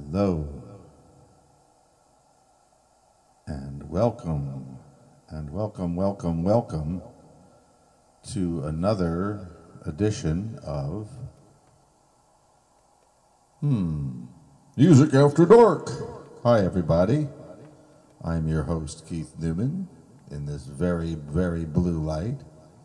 Hello, and welcome, welcome to another edition of Music After Dark. Hi, everybody. I'm your host, Keith Newman, in this very, very blue light.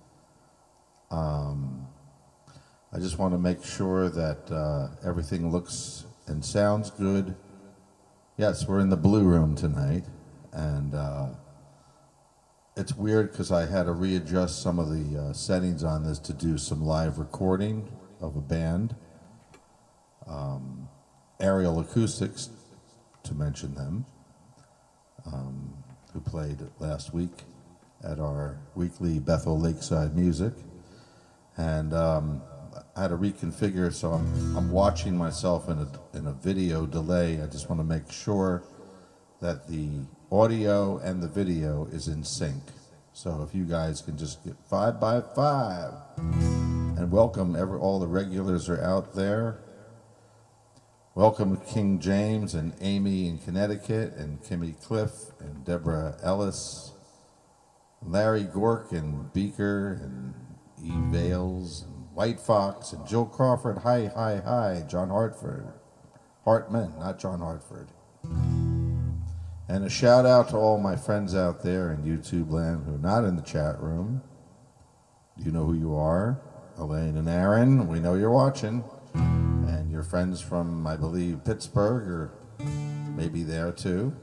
I just want to make sure that everything looks and sounds good. Yes, we're in the blue room tonight, and it's weird because I had to readjust some of the settings on this to do some live recording of a band. Aerial Acoustics, to mention them, who played last week at our weekly Bethel Lakeside Music. And I had to reconfigure, so I'm watching myself in a video delay. I just want to make sure that the audio and the video is in sync. So if you guys can just get 5 by 5, and welcome all the regulars are out there. Welcome King James and Amy in Connecticut, and Kimmy Cliff and Deborah Ellis, Larry Gork and Beaker and Eve Vales, White Fox, and Jill Crawford. Hi, John Hartman, not John Hartford. And a shout out to all my friends out there in YouTube land who are not in the chat room. You know who you are. Elaine and Aaron, we know you're watching. And your friends from, I believe, Pittsburgh, or maybe there too.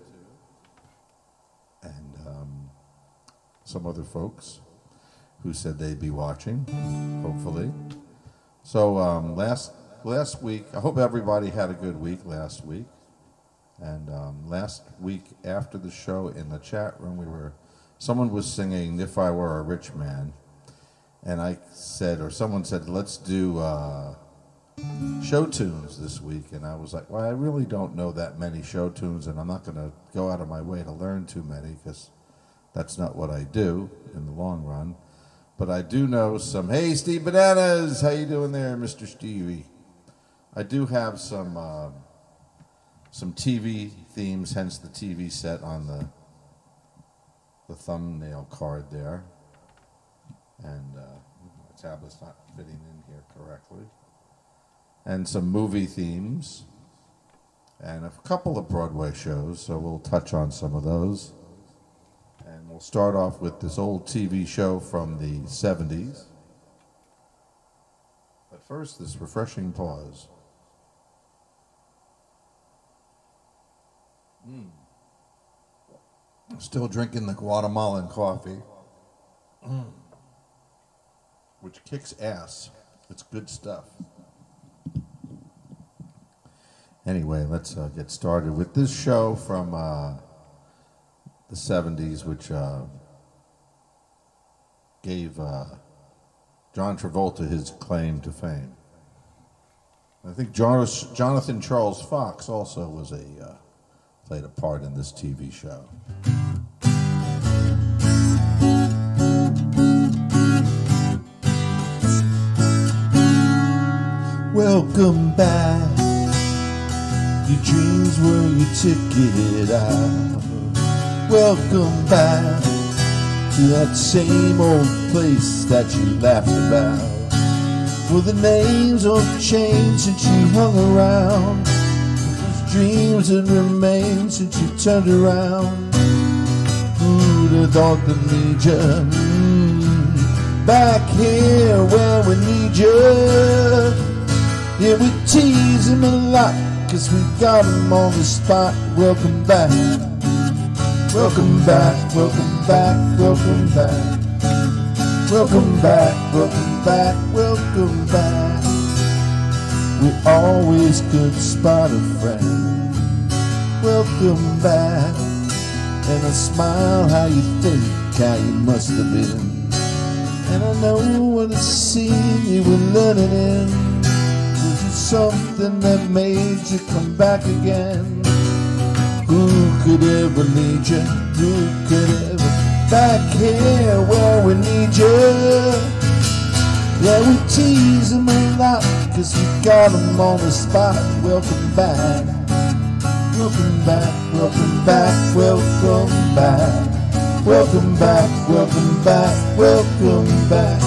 And some other folks who said they'd be watching, hopefully. So last week, I hope everybody had a good week last week. And last week after the show in the chat room, someone was singing "If I Were a Rich Man," and I said, or someone said, let's do show tunes this week. And I was like, well, I really don't know that many show tunes, and I'm not going to go out of my way to learn too many, because that's not what I do in the long run. But I do know some. Hey, Steve Bananas, how you doing there, Mr. Stevie? I do have some TV themes, hence the TV set on the thumbnail card there. And my tablet's not fitting in here correctly. And some movie themes, and a couple of Broadway shows, so we'll touch on some of those. And we'll start off with this old TV show from the 70s. But first, this refreshing pause. Still drinking the Guatemalan coffee, which kicks ass. It's good stuff. Anyway, let's get started with this show from the 70s, which gave John Travolta his claim to fame. I think Jonathan Charles Fox also was played a part in this TV show. Welcome back. Your dreams were your ticket out. Welcome back to that same old place that you laughed about. For the names have changed since you hung around. Those dreams that remained since you turned around. Who'd have thought to need you back here where we need you? Yeah, we tease him a lot, 'cause we got him on the spot. Welcome back, welcome back, welcome back, welcome back. Welcome back, welcome back, welcome back. We always could spot a friend. Welcome back. And I smile how you think, how you must have been. And I know what a scene you were learning in. Something that made you come back again. Who could ever need you? Who could ever back here where we need you? Yeah, we tease them a lot, 'cause we got them on the spot. Welcome back. welcome back, welcome back, welcome back. Welcome back, welcome back, welcome back.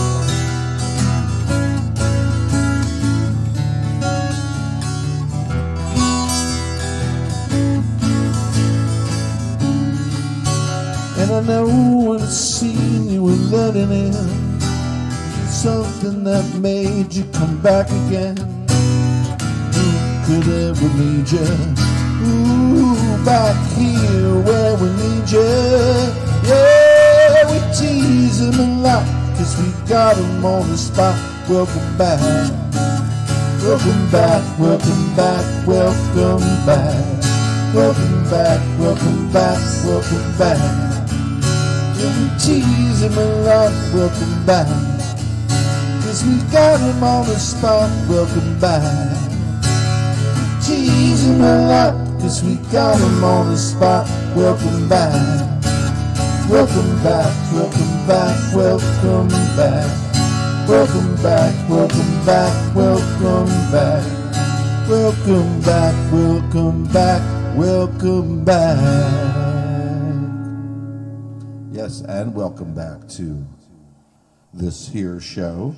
And I know when it's seen you were letting in something that made you come back again. Who could ever lead you? Ooh, back here where we need you. Yeah, we tease him a lot, cause we got him on the spot. Welcome back, welcome back, welcome back, welcome back. Welcome back, welcome back, welcome back. Yeah, we tease him a lot, welcome back, cause we got him on the spot. Welcome back. Tease him a lot, cause we got him on the spot. Welcome back. Welcome back, welcome back, welcome back. Welcome back, welcome back, welcome back. Welcome back, welcome back, welcome back. Yes, and welcome back to this here show.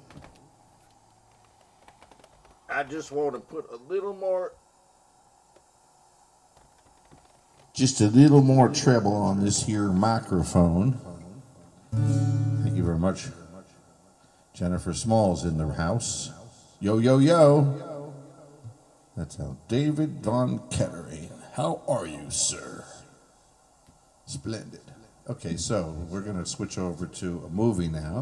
I just want to put a little more. Just a little more treble on this here microphone. Thank you very much. Jennifer Smalls in the house. Yo, yo, yo. That's how David Von Kettering. How are you, sir? Splendid. Okay, so we're going to switch over to a movie now.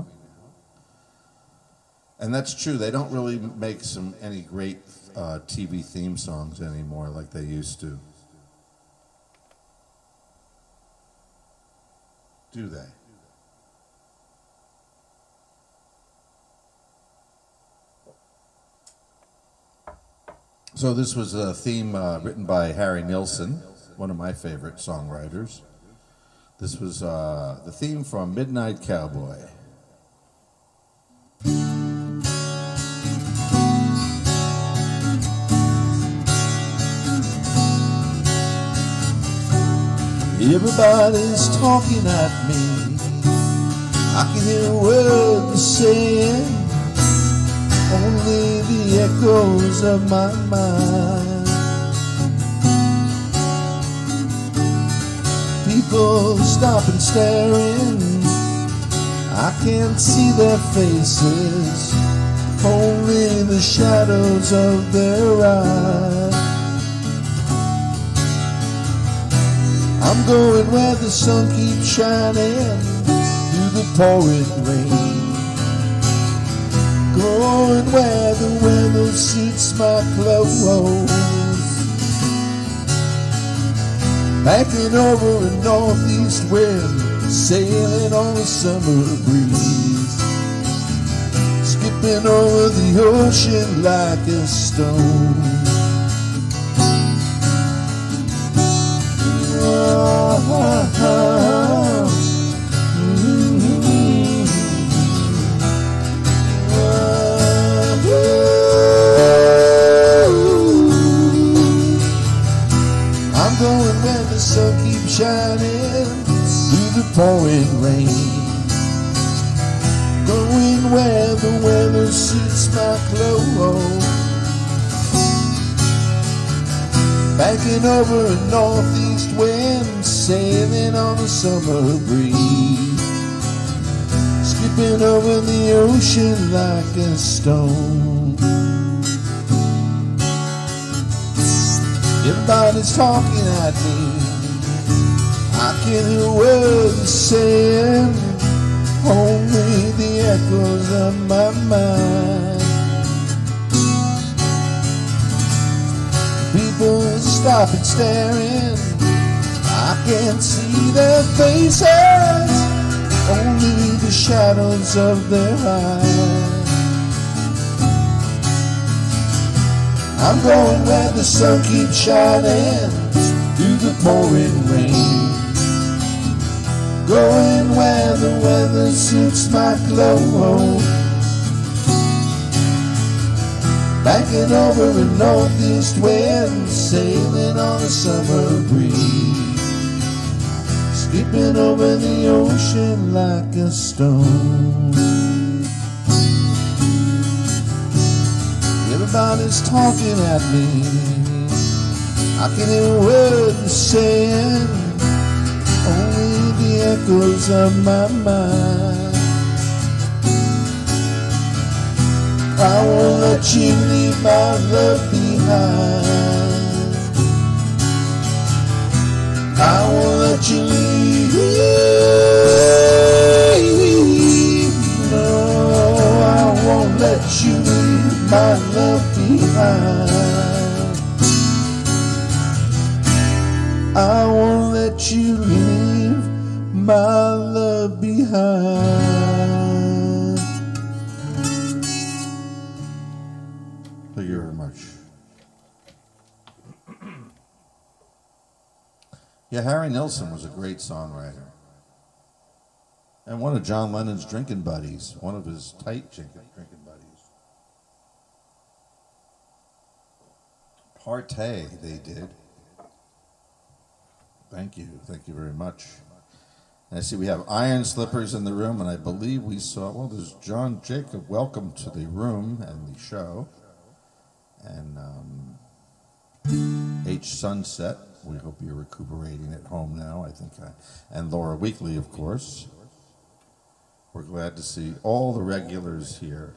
And that's true. They don't really make any great TV theme songs anymore like they used to. Do they? So this was a theme written by Harry Nilsson, one of my favorite songwriters. This was the theme from Midnight Cowboy. Everybody's talking at me. I can hear what they're saying. Only the echoes of my mind. People stop and staring. I can't see their faces. Only the shadows of their eyes. I'm going where the sun keeps shining through the pouring rain. Going where the weather suits my clothes. Backing over a northeast wind, sailing on a summer breeze. Skipping over the ocean like a stone. I'm going where the sun keeps shining through the pouring rain. Going where the weather suits my clothes. Banking over a northeast wind, sailing on a summer breeze. Skipping over the ocean like a stone. Everybody's talking at me. I can hear what they're saying. Only the echoes of my mind. People stop and staring. I can't see their faces. Only the shadows of their eyes. I'm going where the sun keeps shining through the pouring rain. Going where the weather suits my clothes. Banking over a northeast wind, sailing on a summer breeze, skipping over the ocean like a stone. Everybody's talking at me, I can hear words saying, only the echoes of my mind. I won't let you leave my love behind. I won't let you leave. No, I won't let you leave my love behind. I won't let you leave my love behind. Thank you very much. Yeah, Harry Nilsson was a great songwriter. And one of John Lennon's drinking buddies, one of his tight drinking buddies. Partay, they did. Thank you very much. And I see we have Iron Slippers in the room, and I believe we saw, well, there's John Jacob. Welcome to the room and the show. And H. Sunset, we hope you're recuperating at home now, I think. And Laura Weekly, of course. We're glad to see all the regulars here.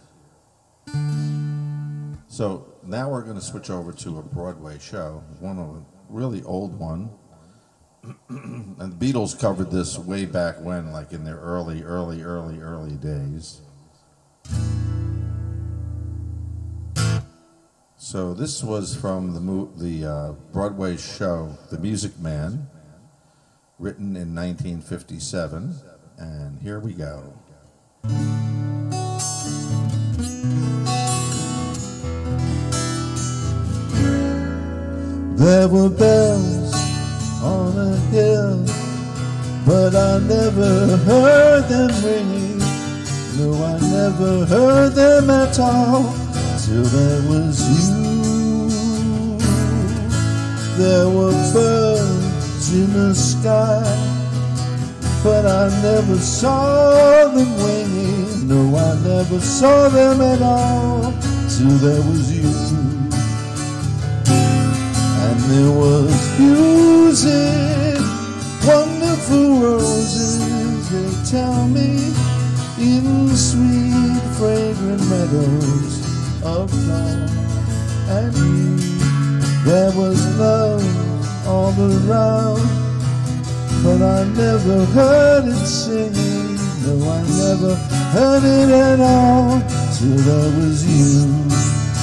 So now we're going to switch over to a Broadway show, one of a really old one. And the Beatles covered this way back when, like in their early days. So this was from the Broadway show, The Music Man, written in 1957, and here we go. There were bells on a hill, but I never heard them ringing. No, I never heard them at all. Till there was you. There were birds in the sky, but I never saw them winging. No, I never saw them at all. Till there was you. And there was music, wonderful roses, they tell me, in sweet fragrant meadows of dawn. And you, there was love all around, but I never heard it singing. No, I never heard it at all, till there was you.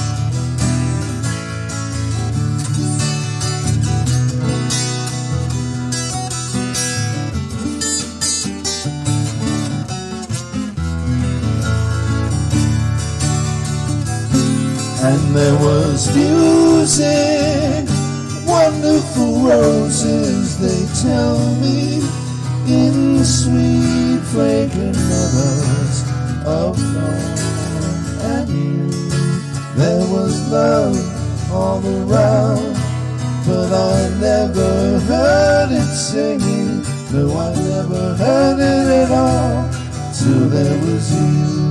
And there was music, wonderful roses, they tell me, in sweet fragrant meadows of dawn. And you, there was love all around, but I never heard it singing. No, I never heard it at all, till there was you.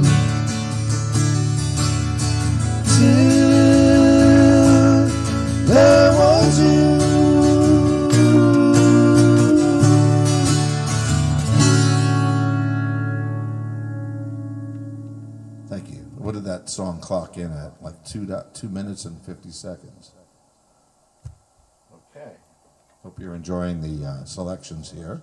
Till there was you. Thank you. What did that song clock in at? Like 2 minutes and 50 seconds. Okay. Hope you're enjoying the selections here.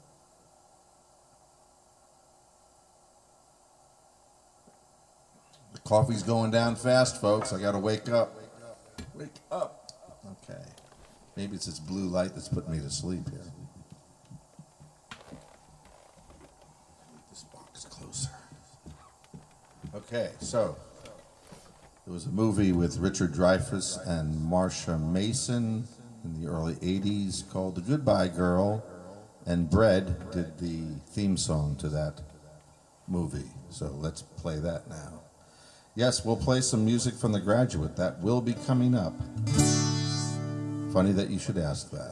Coffee's going down fast, folks. I gotta wake up. Wake up. Okay. Maybe it's this blue light that's putting me to sleep here. Make this box closer. Okay, so there was a movie with Richard Dreyfuss and Marsha Mason in the early 80s called The Goodbye Girl, and Bread did the theme song to that movie. So let's play that now. Yes, we'll play some music from The Graduate. That will be coming up. Funny that you should ask that.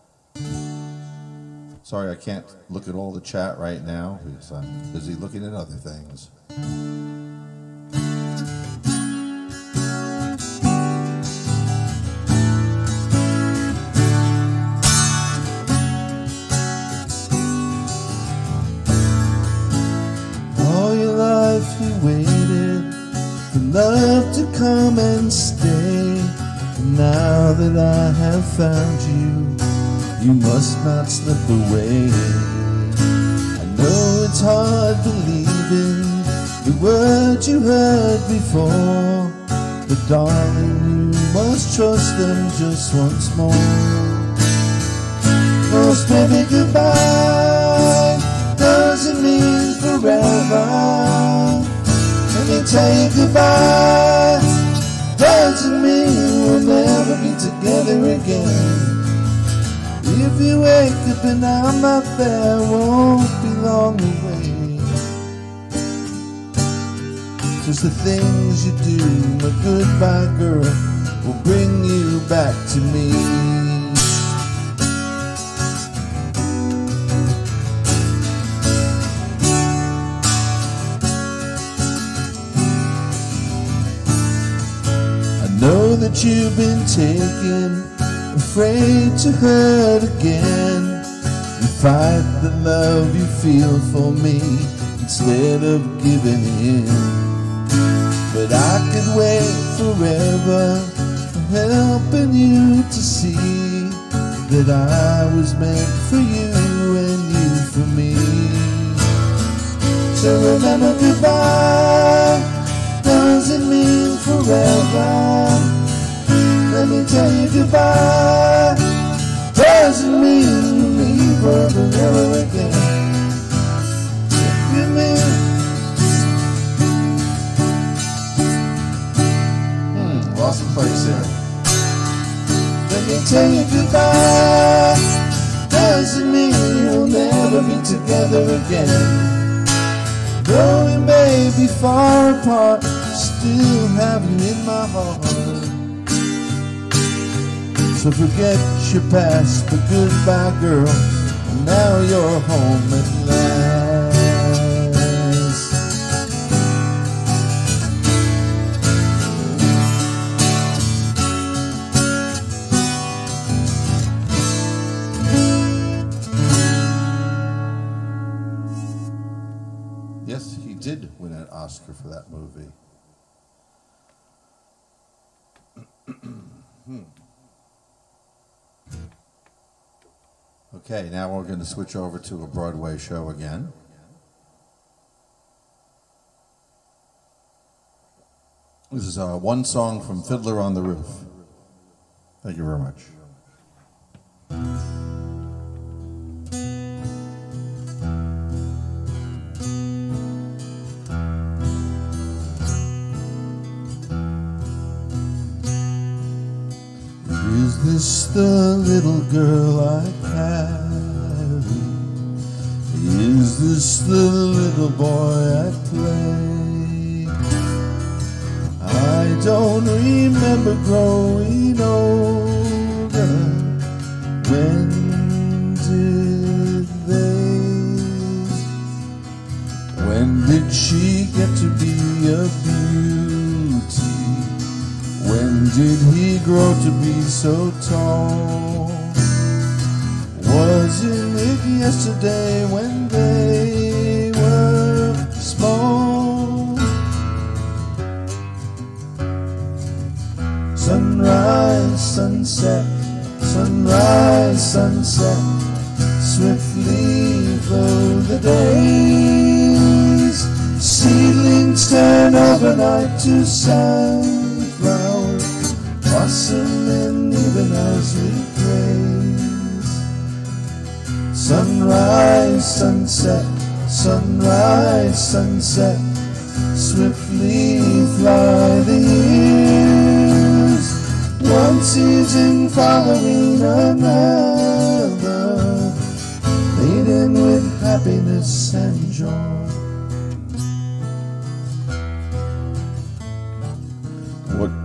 Sorry, I can't look at all the chat right now because I'm busy looking at other things. All your life you waited for love to come and stay. And now that I have found you, you must not slip away. I know it's hard believing the words you heard before, but darling, you must trust them just once more. Cause baby, goodbye doesn't mean forever. Let me tell you, goodbye doesn't mean we'll never be together again. If you wake up and I'm not there, won't be long away. Just the things you do, my goodbye girl, will bring you back to me. I know that you've been taken, afraid to hurt again. You fight the love you feel for me instead of giving in. But I could wait forever for helping you to see that I was meant for you and you for me. So remember, goodbye doesn't mean forever. Let me tell you, goodbye doesn't mean we'll meet forever again. Give me Lost the place there. Let me tell you, goodbye doesn't mean we'll never be together again. Though we may be far apart, still have you in my heart. So forget your past, but goodbye girl, and now you're home at last. Yes, he did win an Oscar for that movie. Okay, now we're going to switch over to a Broadway show again. This is one song from Fiddler on the Roof. Thank you very much. Is this the little girl I carry? Is this the little boy I play? I don't remember growing older. When did they? When did she get to be a beauty? When did he grow to be so tall? Wasn't it yesterday when they were small? Sunrise, sunset, sunrise, sunset, swiftly flow the days. Seedlings turn overnight to sunflowers, blossoming even as we praise. Sunrise, sunset, sunrise, sunset, swiftly fly the years. One season following another, laden with happiness and joy.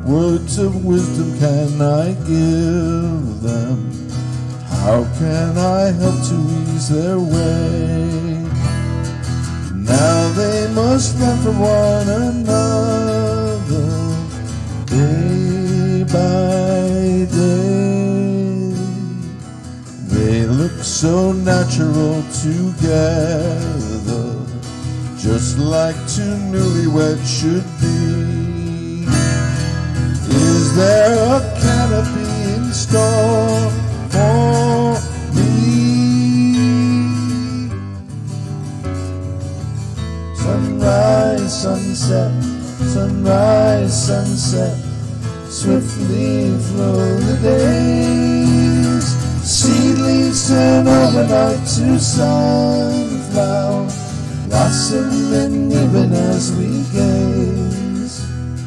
words of wisdom can I give them? How can I help to ease their way? Now they must run from one another, day by day. They look so natural together, just like two newlyweds should be. Is there a canopy in store for me? Sunrise, sunset, sunrise, sunset, swiftly flow the days. Seedlings turn overnight to sunflower, blossom and even as we gaze.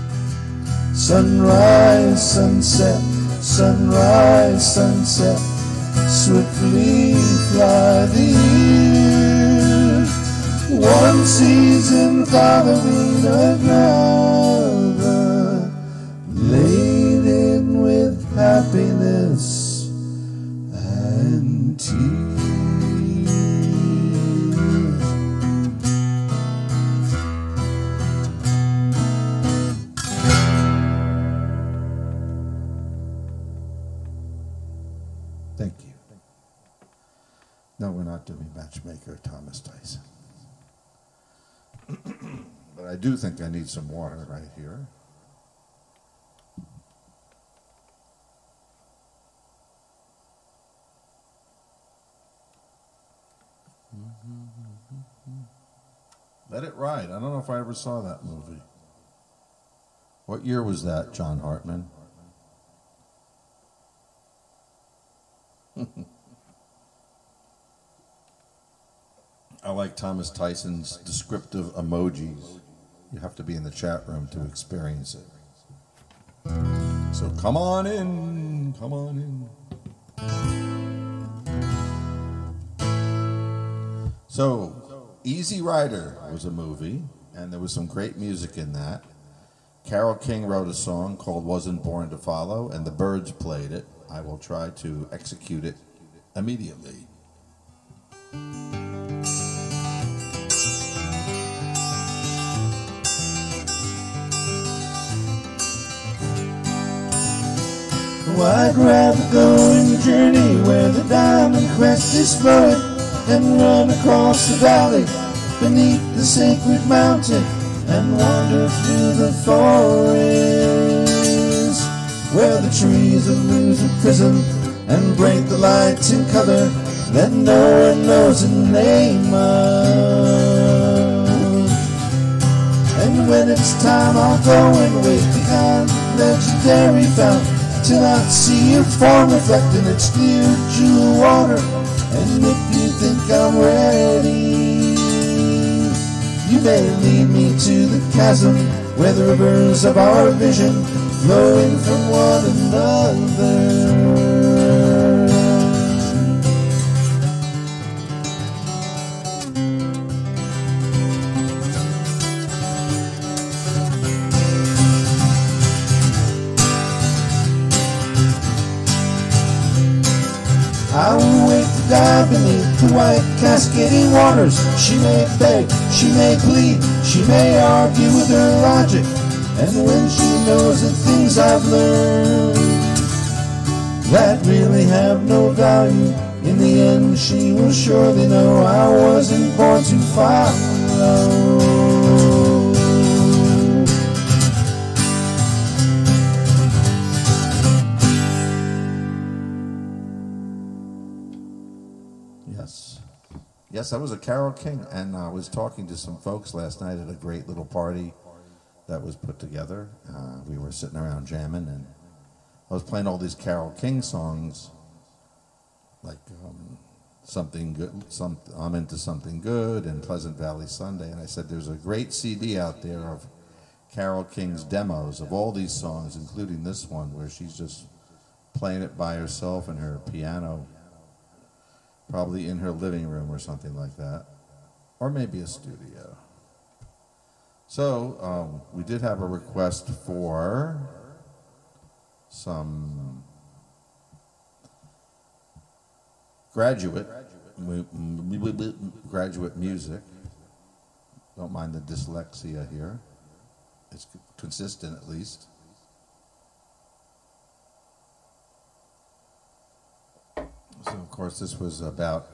Sunrise, sunset, sunrise, sunset, swiftly fly the years. One season following another, laden with happiness and tears. Thank you. No, we're not doing Matchmaker Thomas Tyson. But I do think I need some water right here. Let It Ride. I don't know if I ever saw that movie. What year was that, John Hartman? I like Thomas Tyson's descriptive emojis. You have to be in the chat room to experience it. So come on in, come on in. So Easy Rider was a movie, and there was some great music in that. Carole King wrote a song called Wasn't Born to Follow, and the Byrds played it. I will try to execute it immediately. I'd rather go and journey where the diamond crest is flowing, and run across the valley beneath the sacred mountain, and wander through the forest where the trees lose a prism and break the lights in color that no one knows the name of. And when it's time, I'll go and wait behind the legendary fountain till I see your form reflecting its clear jewel water. And if you think I'm ready, you may lead me to the chasm where the rivers of our vision flowing from one another. I will wait to dive beneath the white cascading waters. She may beg, she may plead, she may argue with her logic. And when she knows the things I've learned that really have no value, in the end she will surely know I wasn't born to follow. Yes, that was a Carole King, and I was talking to some folks last night at a great little party that was put together. We were sitting around jamming, and I was playing all these Carole King songs, like Something Good, I'm Into Something Good, and Pleasant Valley Sunday, and I said there's a great CD out there of Carole King's demos of all these songs, including this one, where she's just playing it by herself in her piano, probably in her living room or something like that, or maybe a studio. So we did have a request for some graduate music. Don't mind the dyslexia here. It's consistent at least. So of course this was about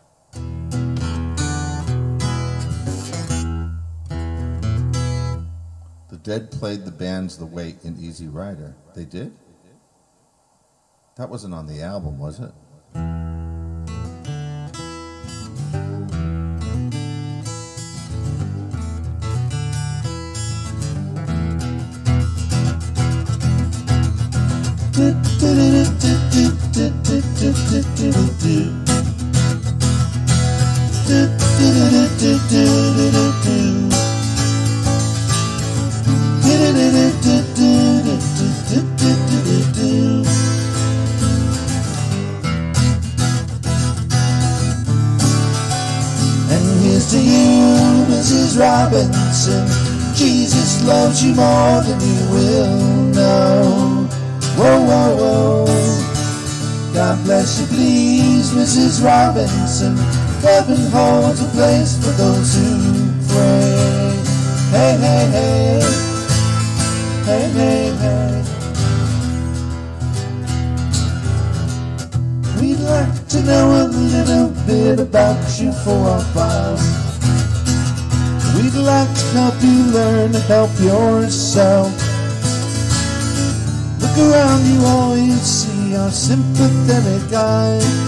the Dead played the bands The Weight in Easy Rider. They did? That wasn't on the album, was it? And here's to you, Mrs. Robinson. Jesus loves you more than you will know. Whoa, whoa, whoa. God bless you, please, Mrs. Robinson. Heaven holds a place for those who pray. Hey, hey, hey. Hey, hey, hey. We'd like to know a little bit about you for our files. We'd like to help you learn to help yourself. Look around you, all you see are sympathetic eyes.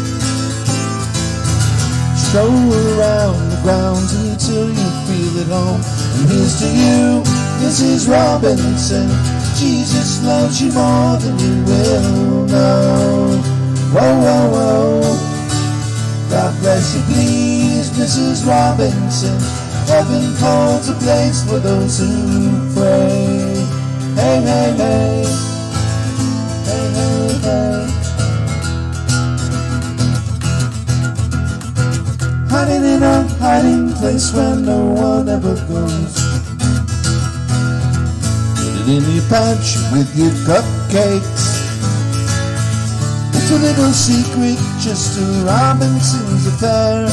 Stroll around the grounds until you feel at home. And here's to you, Mrs. Robinson. Jesus loves you more than you will know. Whoa, whoa, whoa. God bless you, please, Mrs. Robinson. Heaven holds a place for those who pray. Hey, hey, hey. Hey, hey, hey. Hiding in a hiding place where no one ever goes. Put it in your pouch with your cupcakes. It's a little secret, just a Robinson's affair.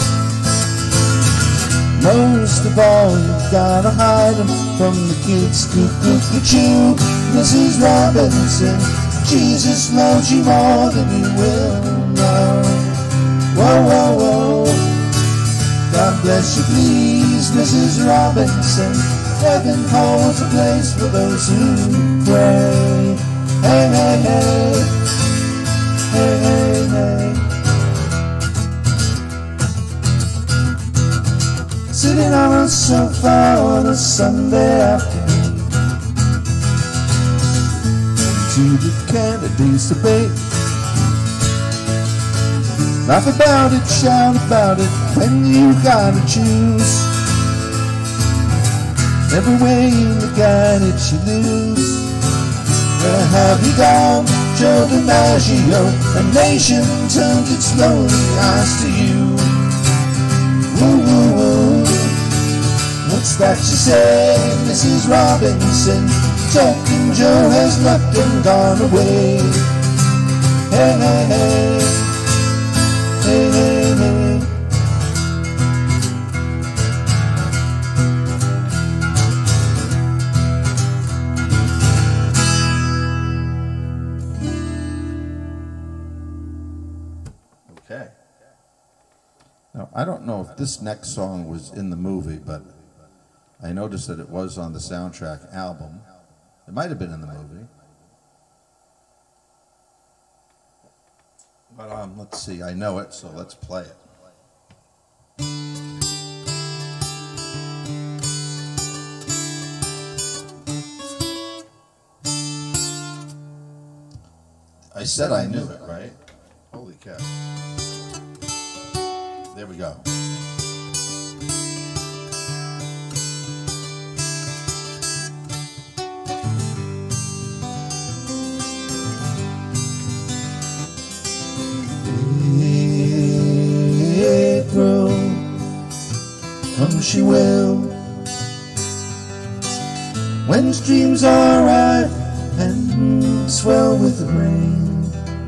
Most of all, you've gotta hide them from the kids. Cuckoo-cuckoo, Mrs. Robinson. Jesus loves you more than you will know. Whoa, whoa, whoa. God bless you, please, Mrs. Robinson. Heaven holds a place for those who pray. Hey, hey, hey. Hey, hey, hey. Sitting on a sofa on a Sunday afternoon, to the candidates debate. Laugh about it, shout about it, when you gotta choose. Every way you look at it, you lose. Where have you gone, Joe DiMaggio? A nation turned its lonely eyes to you. Woo, woo, woo. What's that you say, Mrs. Robinson? Talking Joe has left and gone away. Hey, hey, hey. Hey, hey, hey. Okay. Now, I don't know if this next song was in the movie, but I noticed that it was on the soundtrack album. It might have been in the movie. But let's see, I know it, so let's play it. I said I knew it, right? Holy cow. There we go. April, come she will. When streams are ripe and swell with the rain.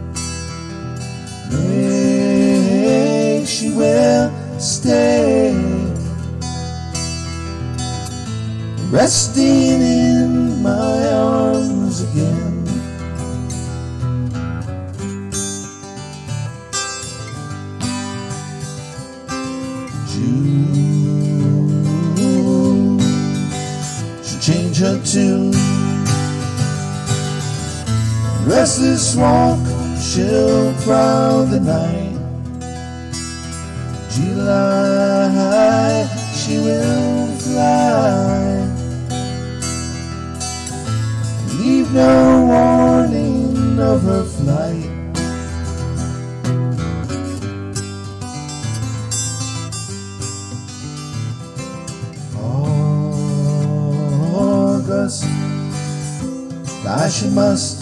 May she will stay, resting in my arms again. June, she'll change her tune. Restless walk, she'll prowl the night. July, she will fly, leave no warning of her flight. August, fly she must.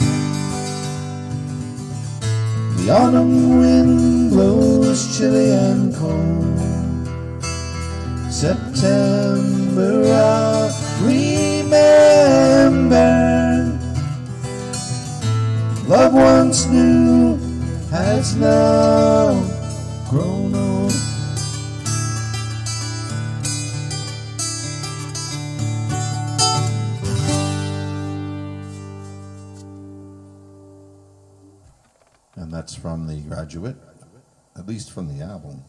The autumn wind blows chilly and cold. September, I'll remember. Love once new has now grown old. And that's from The Graduate, at least from the album.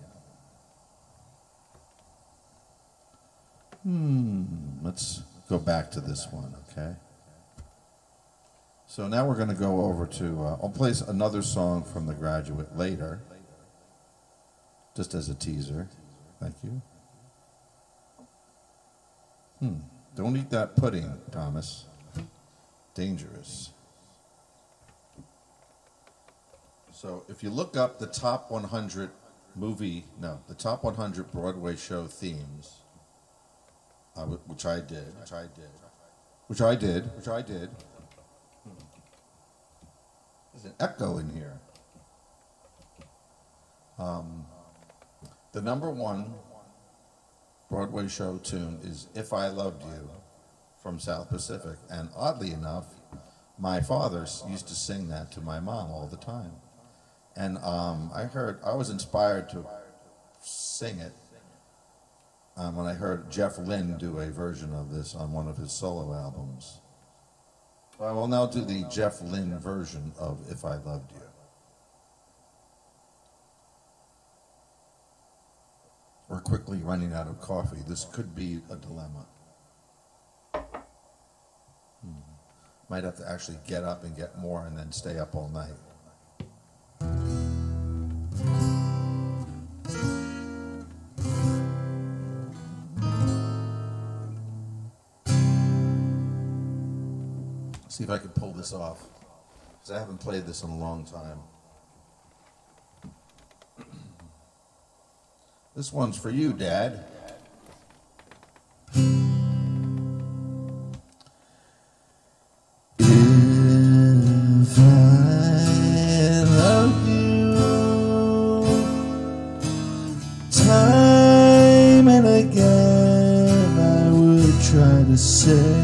Let's go back to this one, okay? So now we're going to go over to, I'll play another song from The Graduate later, just as a teaser. Thank you. Don't eat that pudding, Thomas. Dangerous. So if you look up the top 100 the top 100 Broadway show themes, which I did. There's an echo in here. The number one Broadway show tune is "If I Loved You" from South Pacific, and oddly enough, my father used to sing that to my mom all the time. And I was inspired to sing it when I heard Jeff Lynne do a version of this on one of his solo albums. So I will now do the Jeff Lynne version of "If I Loved You." We're quickly running out of coffee. This could be a dilemma. Might have to actually get up and get more and then stay up all night. See if I can pull this off, because I haven't played this in a long time. This one's for you, Dad. If I loved you, time and again I would try to say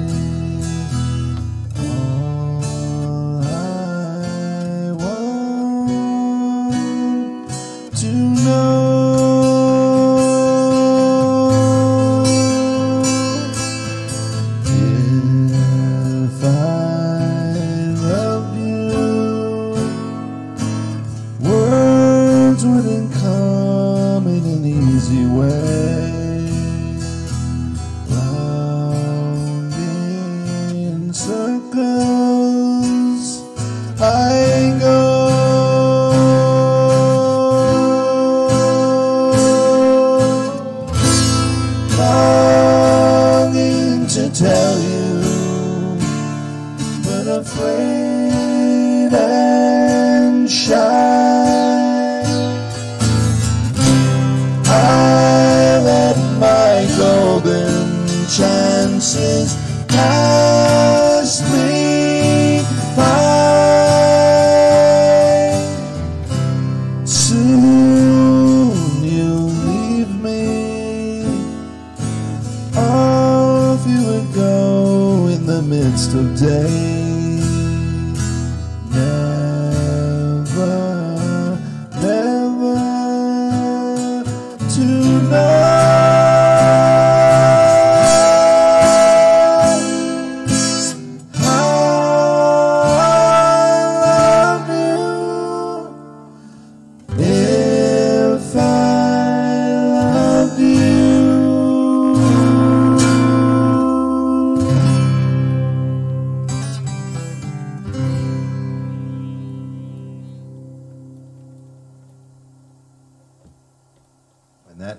tell you, but afraid and shy. I let my golden chances pass me by. Soon you'll leave me. Off you would go in the midst of day.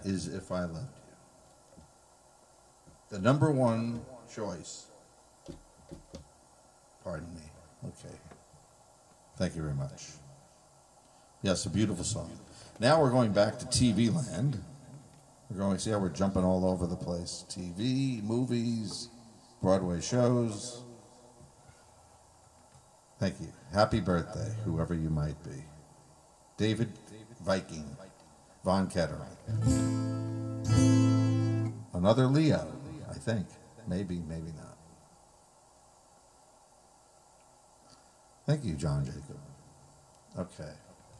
is If I Loved You. The number one choice. Pardon me. Okay. Thank you very much. Yes, a beautiful song. Now we're going back to TV land. We're going to see how we're jumping all over the place. TV, movies, Broadway shows. Thank you. Happy birthday, whoever you might be. David Viking Von Kettering. Another Leo, I think. Maybe, maybe not. Thank you, John Jacob. Okay.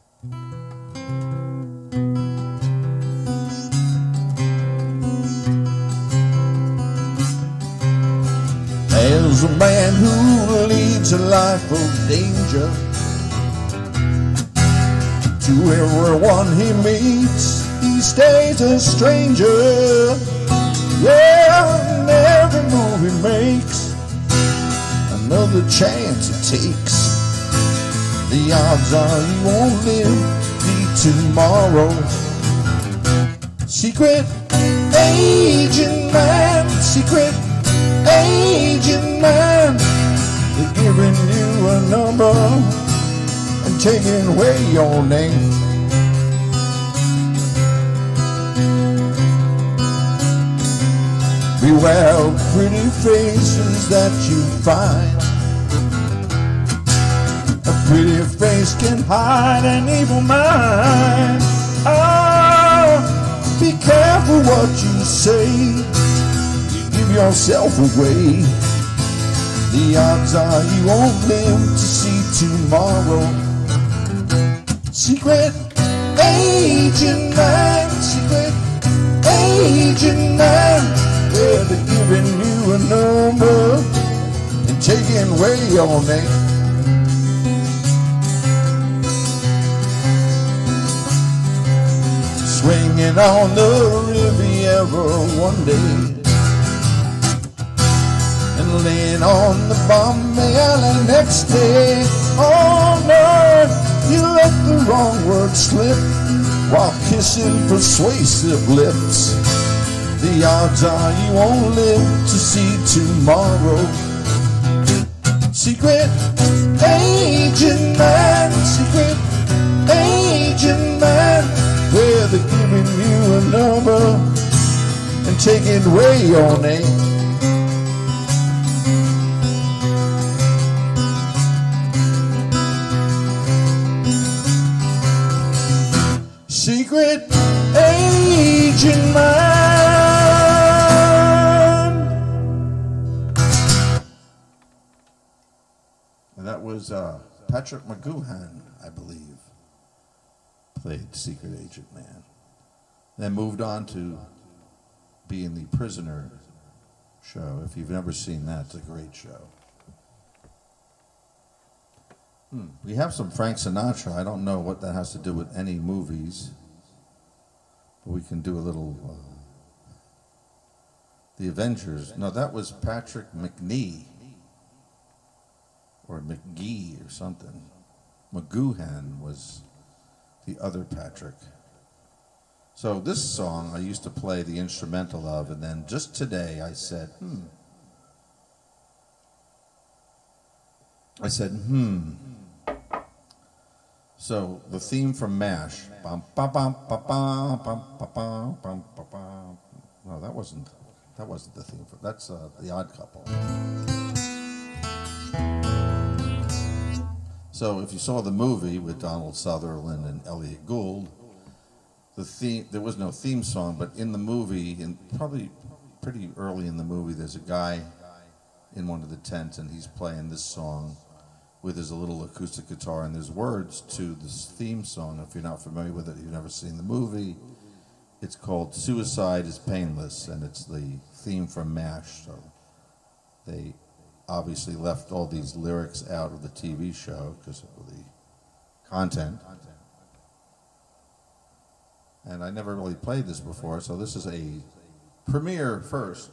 There's a man who leads a life of danger. To everyone he meets, he stays a stranger. Yeah, and every move he makes, another chance he takes. The odds are you won't live to see tomorrow. Secret agent man, secret agent man, they're giving you a number and taking away your name. Beware of pretty faces that you find. A pretty face can hide an evil mind. Oh, be careful what you say. You give yourself away. The odds are you won't live to see tomorrow. Secret agent man, secret agent man, yeah, they're giving you a number and taking away your name. Swinging on the Riviera one day and laying on the Bombay Island next day. Oh no, you let the wrong word slip while kissing persuasive lips. The odds are you won't live to see tomorrow. Secret agent man, secret agent man, where they're giving you a number and taking away your name. Secret agent man. And that was Patrick McGoohan, I believe, played Secret Agent Man. Then moved on to be in the Prisoner show. If you've never seen that, it's a great show. We have some Frank Sinatra. I don't know what that has to do with any movies. But we can do a little... The Avengers. No, that was Patrick McNee. Or McGee or something. McGoohan was the other Patrick. So this song I used to play the instrumental of, and then just today I said, So the theme from MASH. Bum, bum, bum, bum, bum, bum, bum, bum, bum, bum. No, that wasn't the theme. That's The Odd Couple. So if you saw the movie with Donald Sutherland and Elliot Gould, there was no theme song, but in the movie, and probably pretty early in the movie, there's a guy in one of the tents, and he's playing this song with his little acoustic guitar, and there's words to this theme song. If you're not familiar with it, you've never seen the movie, it's called Suicide is Painless, and it's the theme from MASH. So they obviously left all these lyrics out of the TV show because of the content. And I never really played this before, so this is a premiere first.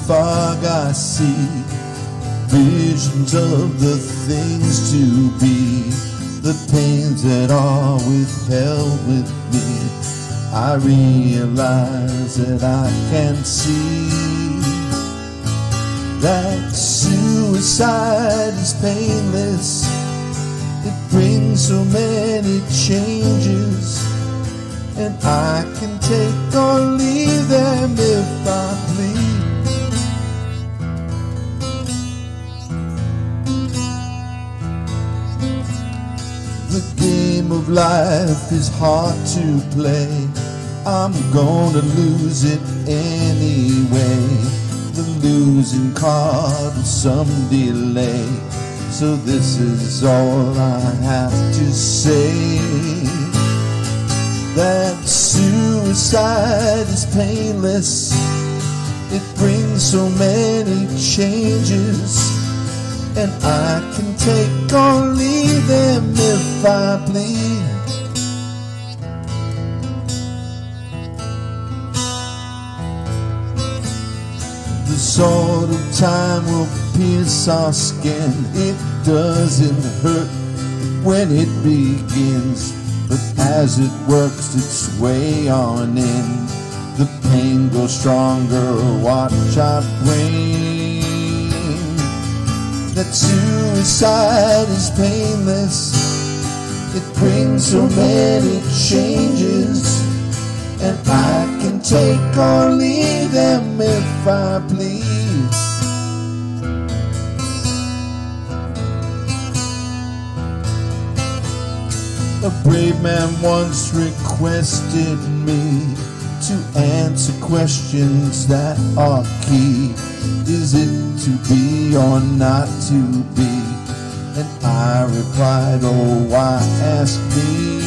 fog I see visions of the things to be, the pains that are withheld with me. I realize that I can see that suicide is painless. It brings so many changes, and I can take or leave them if I please. The game of life is hard to play. I'm gonna lose it anyway. The losing card with some delay. So this is all I have to say, that suicide is painless. It brings so many changes, and I can take or leave them if I please. The sword of time will pierce our skin. It doesn't hurt when it begins, but as it works its way on in, the pain grows stronger. Watch our brain. That suicide is painless. It brings so many changes, and I can take or leave them if I please. A brave man once requested me to answer questions that are key. Is it to be or not to be? And I replied, oh, why ask me?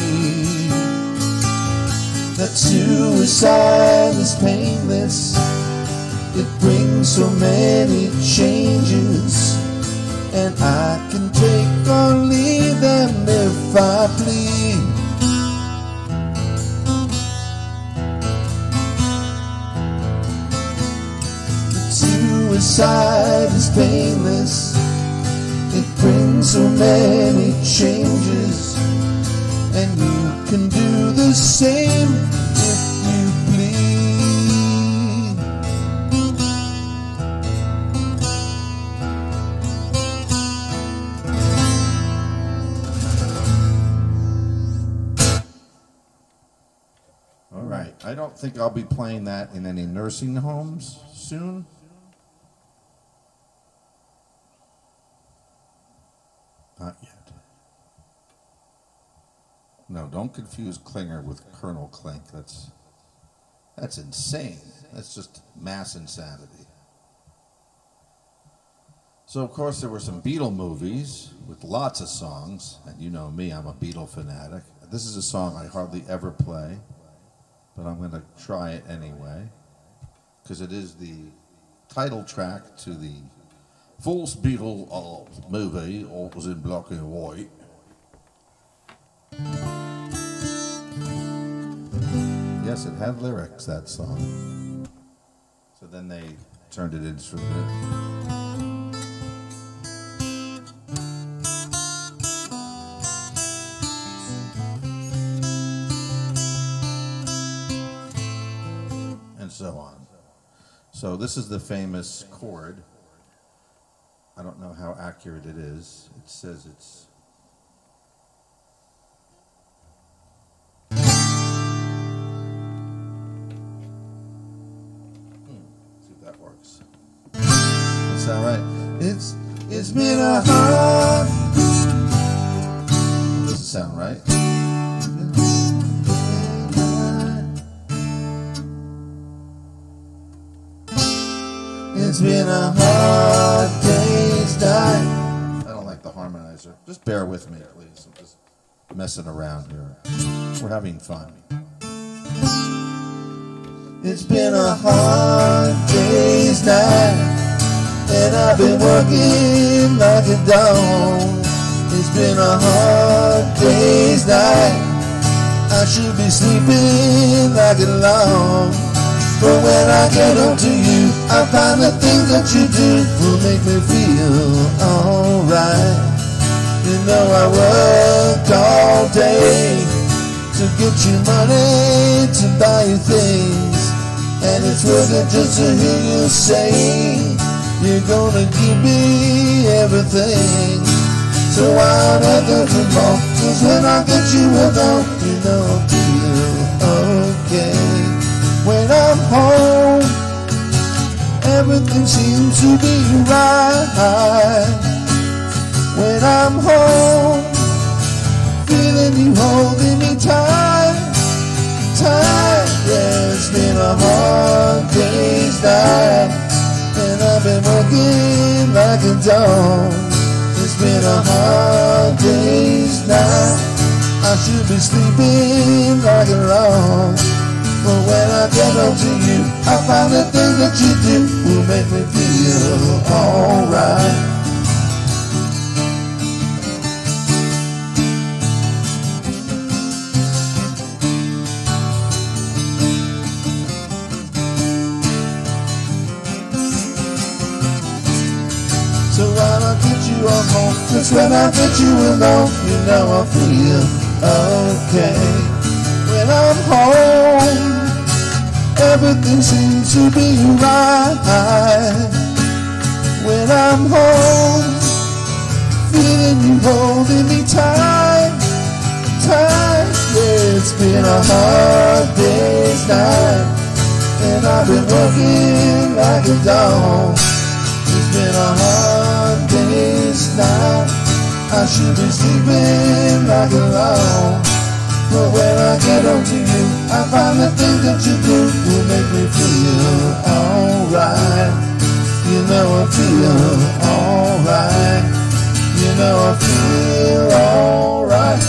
That suicide is painless. It brings so many changes, and I can take or leave them if I please. Suicide is painless. It brings so many changes, and you can do the same if you please. All right. I don't think I'll be playing that in any nursing homes soon. Not yet. No, don't confuse Klinger with Colonel Klink. That's insane. That's just mass insanity. So, of course, there were some Beatle movies with lots of songs. And you know me, I'm a Beatle fanatic. This is a song I hardly ever play, but I'm going to try it anyway, because it is the title track to the first Beatle movie, all was in black and white. Yes, it had lyrics, that song. So then they turned it into this. And so on. So this is the famous chord. I don't know how accurate it is. It says it's... See if that works. Does that right? It's been a hard... Does it sound right? It's been a hard day's night. I don't like the harmonizer. Just bear with me, please. I'm just messing around here. We're having fun. It's been a hard day's night, and I've been working like a dog. It's been a hard day's night. I should be sleeping like a log. But when I get home to you, I find the things that you do will make me feel alright. You know I worked all day to get you money to buy you things, and it's worth it just to hear you say you're gonna give me everything. So why on earth does it fall? 'Cause when I get you alone, you know I feel okay. When I'm home, everything seems to be right. When I'm home, feeling you holding me tight, tight. Yeah, it's been a hard day's night, and I've been working like a dog. It's been a hard day's night. I should be sleeping like a log, but when I get home to you, I find the things that you do will make me feel alright. So when I get you on home, 'cause when I get you alone, you know I feel okay. When I'm home, everything seems to be right. When I'm home, feeling you holding me tight, tight. Yeah, it's been a hard day's night, and I've been working like a dog. It's been a hard day's night. I should be sleeping like a log, but when I get home to you, I find the things that you do will make me feel alright. You know I feel alright. You know I feel alright.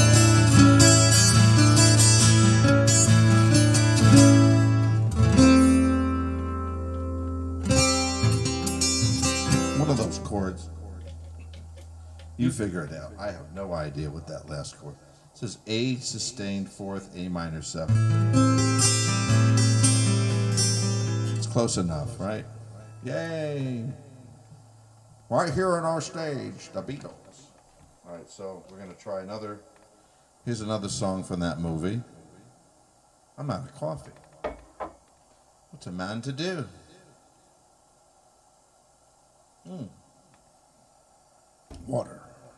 What are those chords? You figure it out. I have no idea what that last chord. It says A sustained fourth, A minor seven. It's close enough, right? Yay! Right here on our stage, the Beatles. All right, so we're gonna try another. Here's another song from that movie. I'm out of coffee. What's a man to do? Water.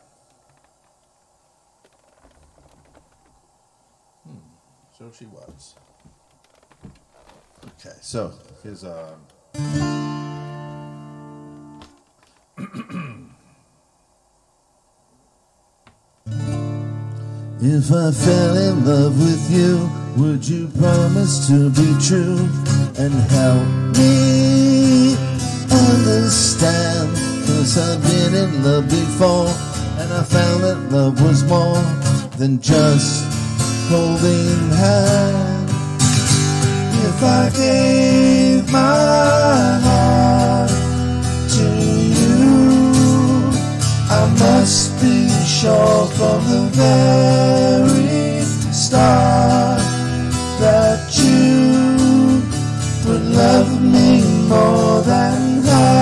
So she was. Okay, so here's If I fell in love with you, would you promise to be true and help me understand? 'Cause I've been in love before, and I found that love was more than just holding hands. If I gave my heart to you, I must be sure from the very start that you would love me more than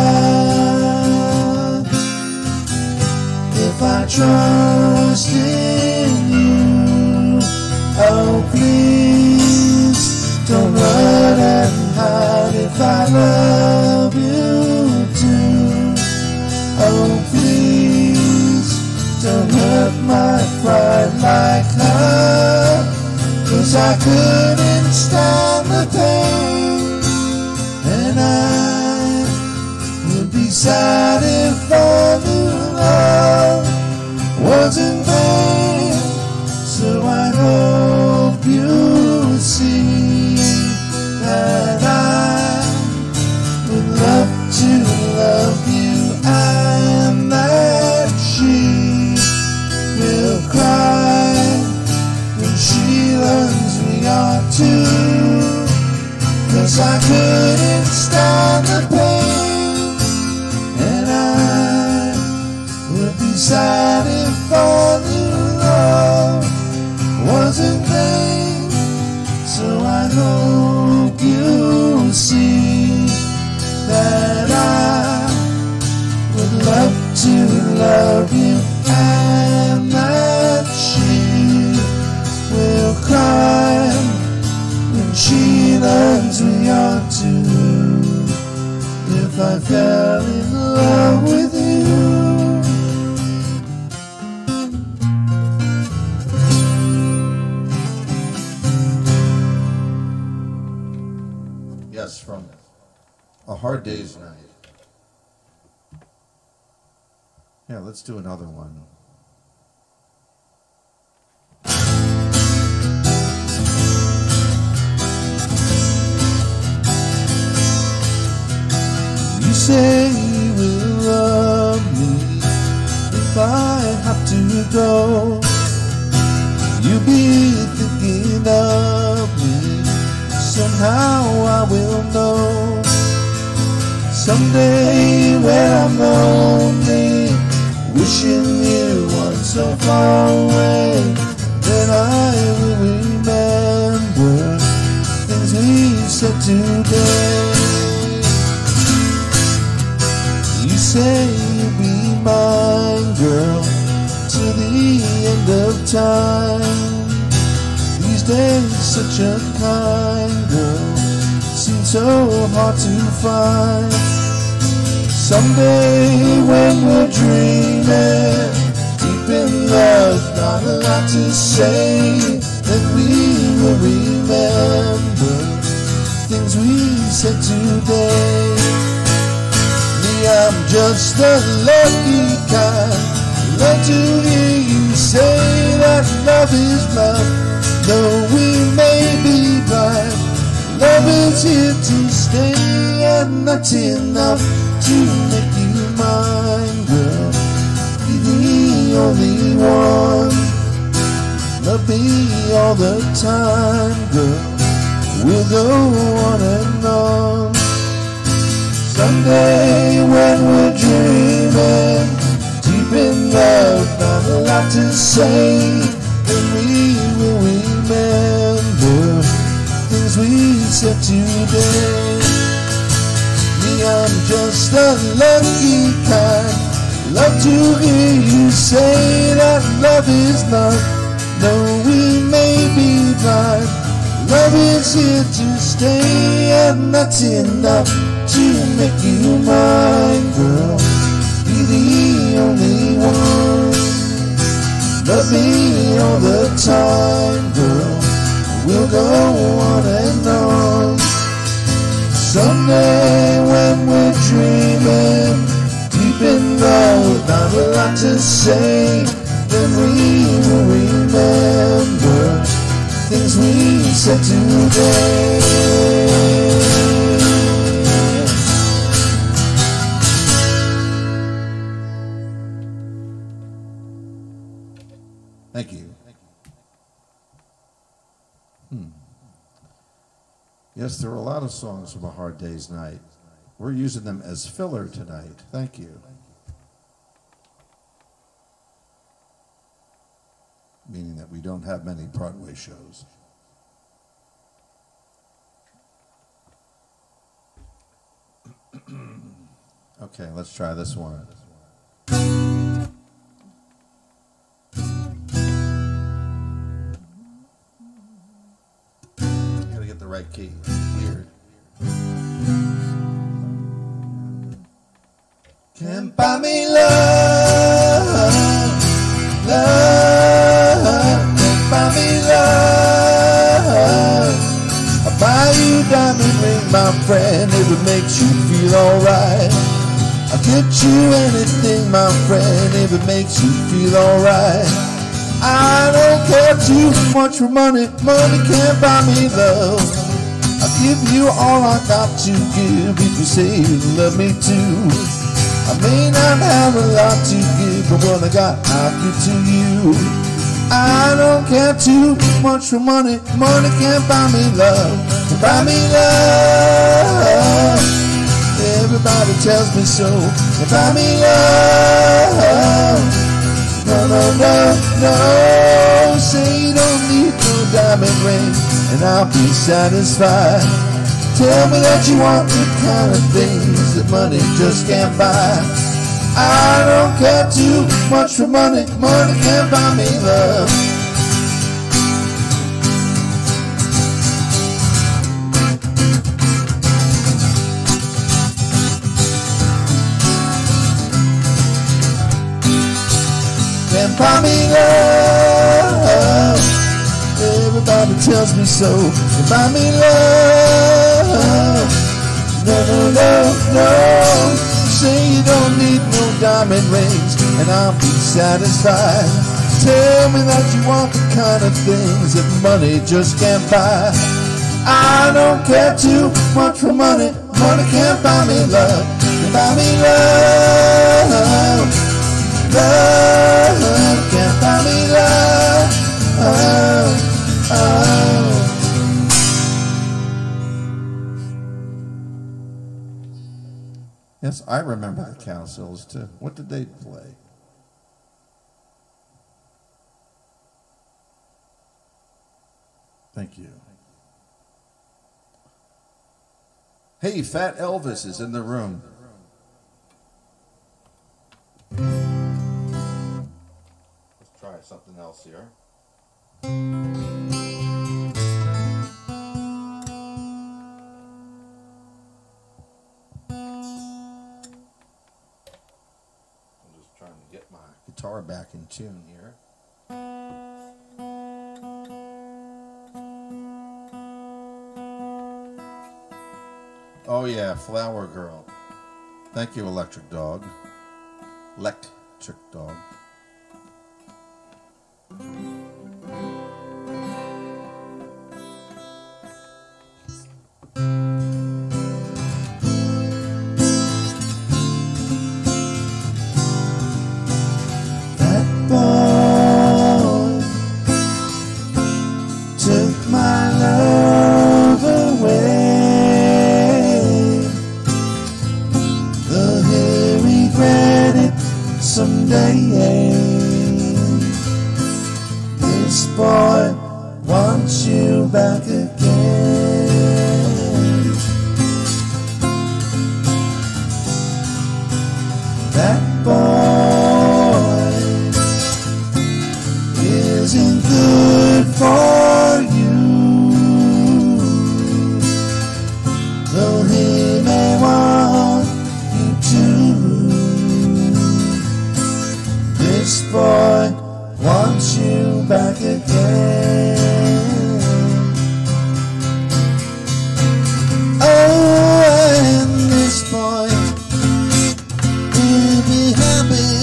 half. If I trust in you, oh please don't run and hide. If I love you too, oh please don't hurt my pride like her. 'Cause I couldn't stand the pain, and I would be sad if all new love was in vain. So I hope you see that I would love to love you, and that she will cry when she learns we are two. 'Cause I couldn't stand the pain, and I would be sad if all new love was in vain. So I hope you see that I not in love with you. Yes, from A Hard Day's Night. Yeah, let's do another one. You say you will love me if I have to go. You'll be thinking of me, somehow I will know. Someday when I'm lonely, wishing you weren't so far away, then I will remember things we said today. You say you'll be mine, girl, till the end of time. These days, such a kind girl seems so hard to find. Someday when we're dreaming, deep in love, not a lot to say, then we will remember things we said today. Me, I'm just a lucky kind, love to hear you say that love is love. Though we may be blind, love is here to stay, and that's enough to make you mine, girl. Be the only one. Love me all the time, girl. We'll go on and on. Someday when we're dreaming, deep in love, not a lot to say, then we will remember things we said today. Me, I'm just a lucky kind, love to hear you say that love is love. Though we may be blind, love is here to stay, and that's enough to make you mine, girl. Be the only one. Love me all the time, girl. We'll go on and on. Someday when we're dreaming, deep in love, not a lot to say, then we will remember things we said today. Thank you. Yes, there are a lot of songs from A Hard Day's Night. We're using them as filler tonight. Thank you. Meaning that we don't have many Broadway shows. Okay, let's try this one. Gotta get the right key. Weird. Can't buy me love, love. Can't buy me love. I'll buy you a diamond ring, my friend, if it makes you feel alright. I'll get you anything, my friend, if it makes you feel alright. I don't care too much for money, money can't buy me love. I'll give you all I got to give if you say you love me too. I may not have a lot to give, but what I got, I'll give to you. I don't care too much for money, money can't buy me love. Can't buy me love. Everybody tells me so. Can't buy me love. No, no, no, no. Say you don't need no diamond ring, and I'll be satisfied. Tell me that you want the kind of things that money just can't buy. I don't care too much for money, money can't buy me love. can't buy me love. Everybody tells me so. Can't buy me love. No, no, no, no. Say you don't need no diamond rings, and I'll be satisfied. Tell me that you want the kind of things that money just can't buy. I don't care too much for money. Money can't buy me love. Can't buy me love. Love can't buy me love. Oh, oh. Yes, I remember the Cowsills too. What did they play? Thank you. Hey, Fat Elvis is in the room. Let's try something else here. I'm just trying to get my guitar back in tune here. Oh yeah, Flower Girl. Thank you, Electric Dog. Electric Dog. That boy took my love away. Someday this boy wants you back again. That boy isn't good for you, though he may want you to. This boy wants you back again. Oh, and this boy will be happy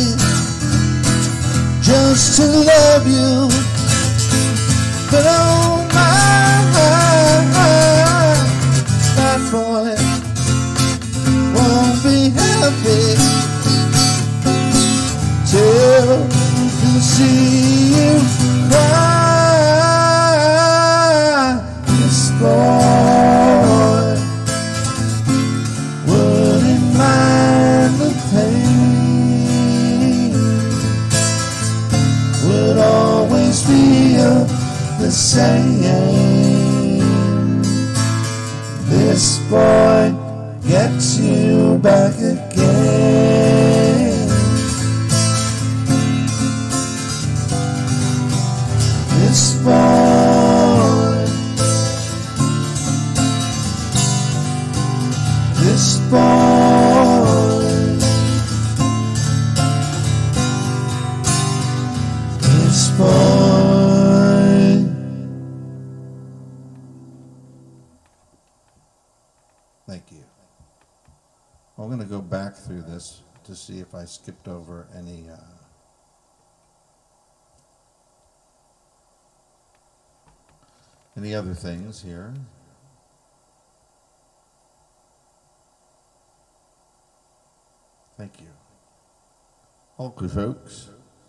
just to love you. But oh my, that boy won't be happy till you see you cry. This boy wouldn't mind the pain, would always feel the same. This boy gets you back again. This boy, this boy, this boy. Thank you. I'm going to go back through this to see if I skipped over any other things here. Thank you. Okay, folks.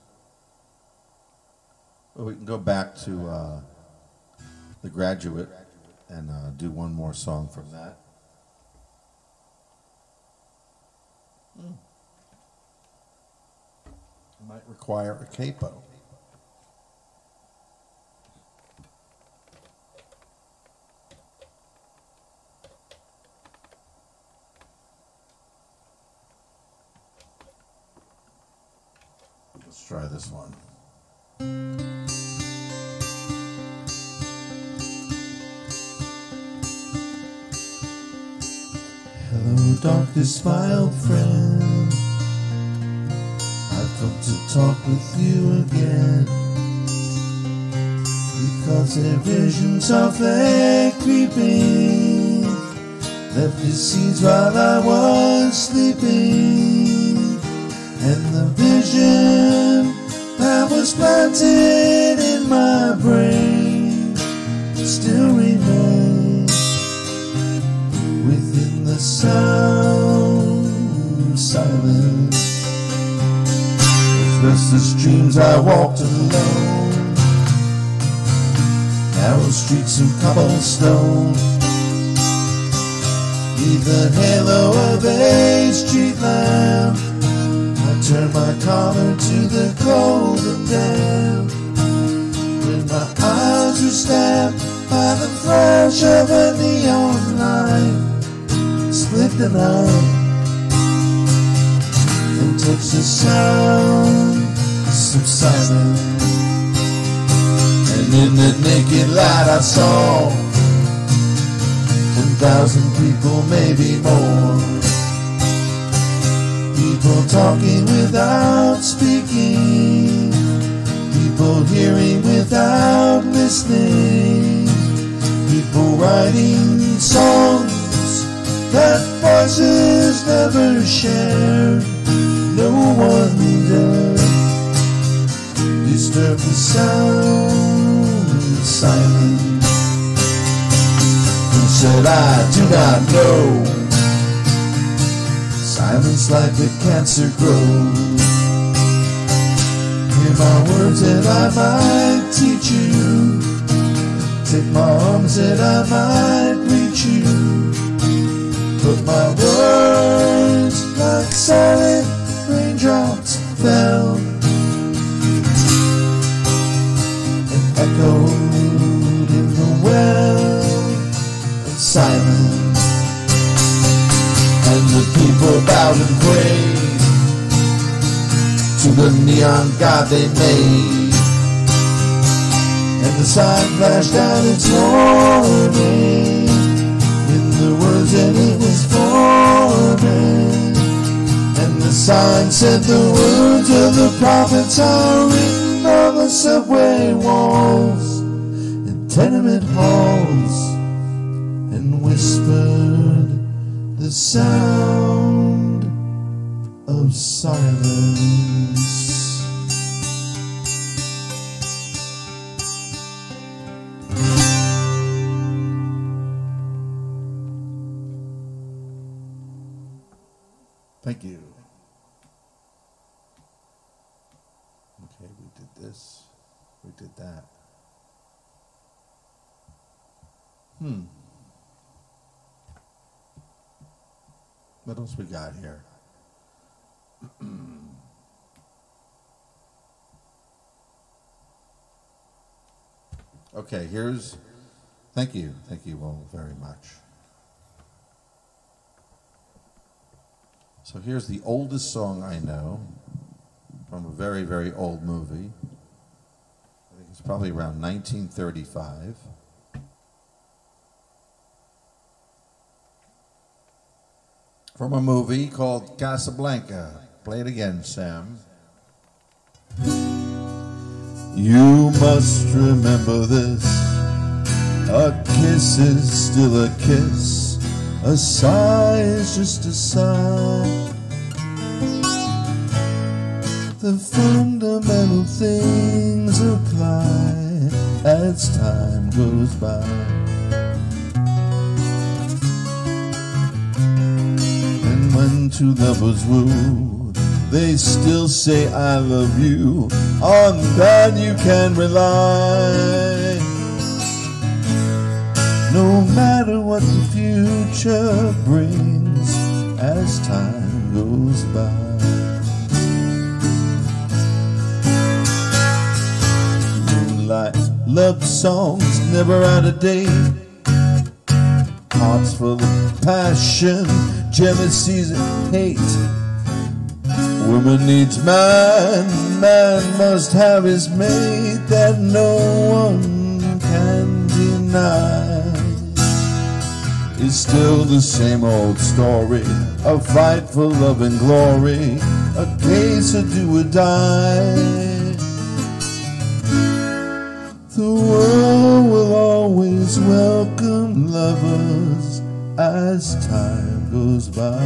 Well, we can go back to The Graduate and do one more song from that. Might require a capo. Let's try this one. Hello, darkest, my old friend. I've come to talk with you again, because their visions of fate creeping left the seeds while I was sleeping, and the vision that was planted in my brain still remains within the sound of silence. With restless dreams I walked alone, narrow streets of cobblestone, neath the halo of a street lamp. I turned my collar to the cold and damp, when my eyes were stabbed by the flash of a neon light. Split the night and touch the sound of silence, and in the naked light I saw 10,000 people, maybe more. People talking without speaking, people hearing without listening, people writing songs that voices never shared. No wonder disturb the sound of silence. And said, I do not know. Silence like a cancer grows. Hear my words that I might teach you. Take my arms that I might reach you. But my words like silent raindrops fell and echoed in the well of silence. And the people bowed and prayed to the neon god they made, and the sign flashed out its warning in the words that it was forming. And the sign said the words of the prophets are written on the subway walls and tenement halls, and whispered the sound of silence. Thank you. Okay, we did this. We did that. What else we got here? Okay, here's, thank you all very much. So here's the oldest song I know from a very, very old movie. I think it's probably around 1935. From a movie called Casablanca. Play it again, Sam. You must remember this. A kiss is still a kiss. A sigh is just a sigh. The fundamental things apply as time goes by. And when two lovers woo, they still say I love you. On that you can rely. No matter what the future brings as time goes by. Moonlight love songs never out of date. Hearts full of passion, jealousies and hate. Woman needs man, man must have his mate, that no one can deny. is still the same old story. A fight for love and glory, a case of do or die. The world will always welcome lovers as time goes by.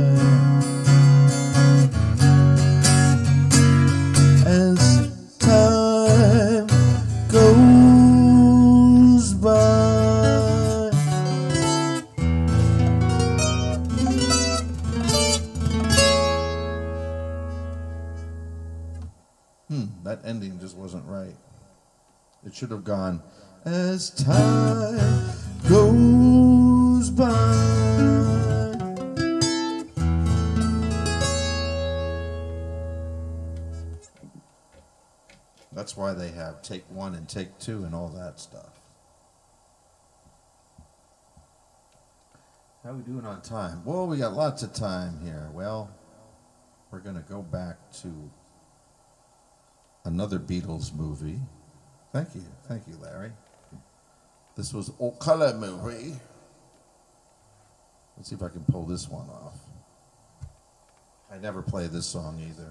As time goes by. That ending just wasn't right. It should have gone, as time goes by. That's why they have take one and take two and all that stuff. How are we doing on time? Well, we got lots of time here. Well, we're going to go back to another Beatles movie. Thank you, Larry. This was a color movie. Let's see if I can pull this one off. I never play this song either.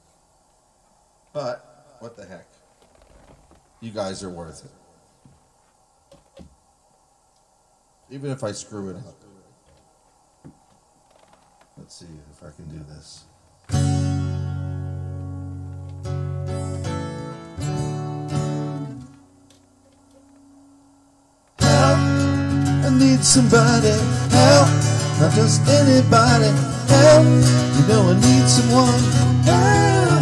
But, what the heck? You guys are worth it. Even if I screw it up. Let's see if I can do this. Need somebody, help, not just anybody, help, you know I need someone, help.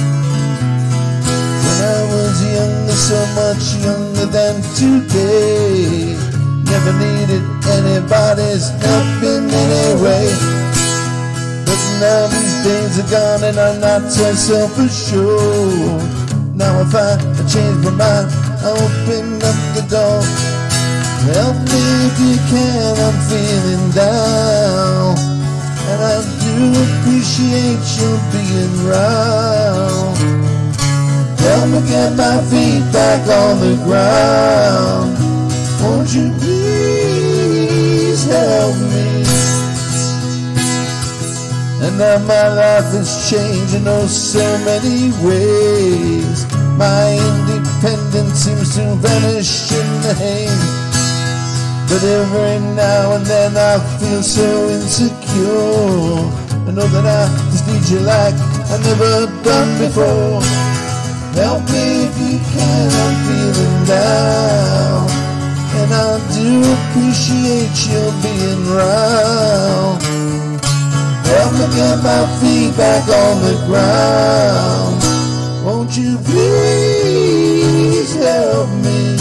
When I was younger, so much younger than today, never needed anybody's help in any way. But now these days are gone and I'm not so self-assured. Now if I change my mind, I open up the door. Help me if you can, I'm feeling down. And I do appreciate you being round. Help me get my feet back on the ground. Won't you please help me? And now my life is changing, oh so many ways. My independence seems to vanish in the haze. But every now and then I feel so insecure. I know that I just need you like I've never done before. Help me if you can, I'm feeling down. And I do appreciate you being round. Help me get my feet back on the ground. Won't you please help me?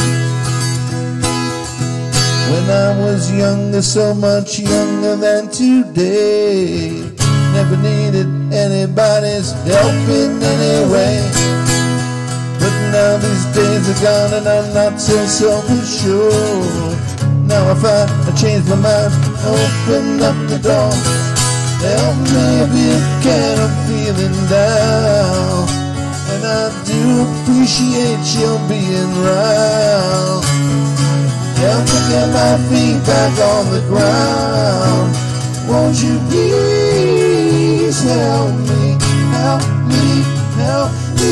When I was younger, so much younger than today, never needed anybody's help in any way. But now these days are gone and I'm not so self-assured. Now if I change my mind, open up the door. Help me if you can, I'm feeling down. And I do appreciate you being round. Help me get my feet back on the ground. Won't you please help me, help me, help me.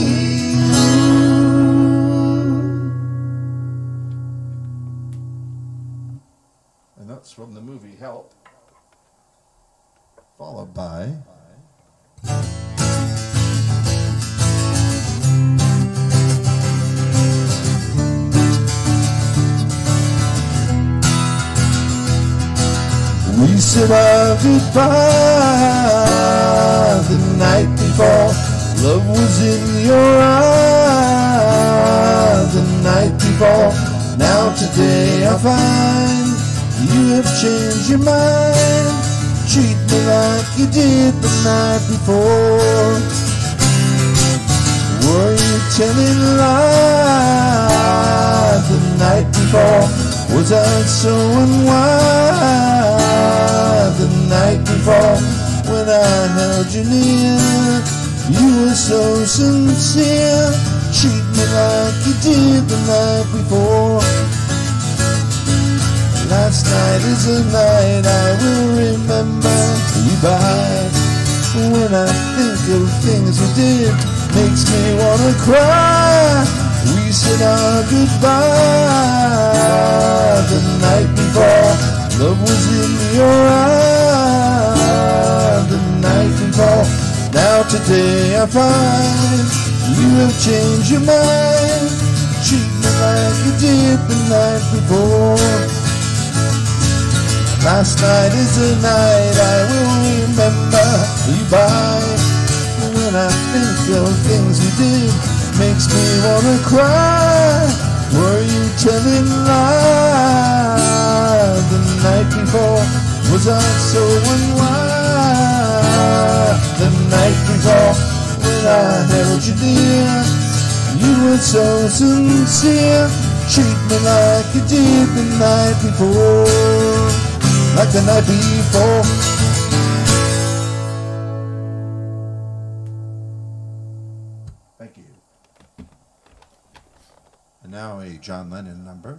And that's from the movie Help, followed by we said our goodbye the night before. Love was in your eyes the night before. Now today I find you have changed your mind. Treat me like you did the night before. Were you telling lies the night before? Was I so unwise the night before? When I held you near, you were so sincere. Treat me like you did the night before. Last night is a night I will remember you by. When I think of things we did, makes me wanna cry. We said our goodbye the night before. Love was in your eyes the night before. Now today I find you have changed your mind. Treat me like you did the night before. Last night is a night I will remember you by. When I think of things we did, makes me wanna cry. Were you telling lies the night before? Was I so unwise the night before? When I held you dear, you were so sincere. Treat me like you did the night before. Like the night before. Thank you. And now a John Lennon number.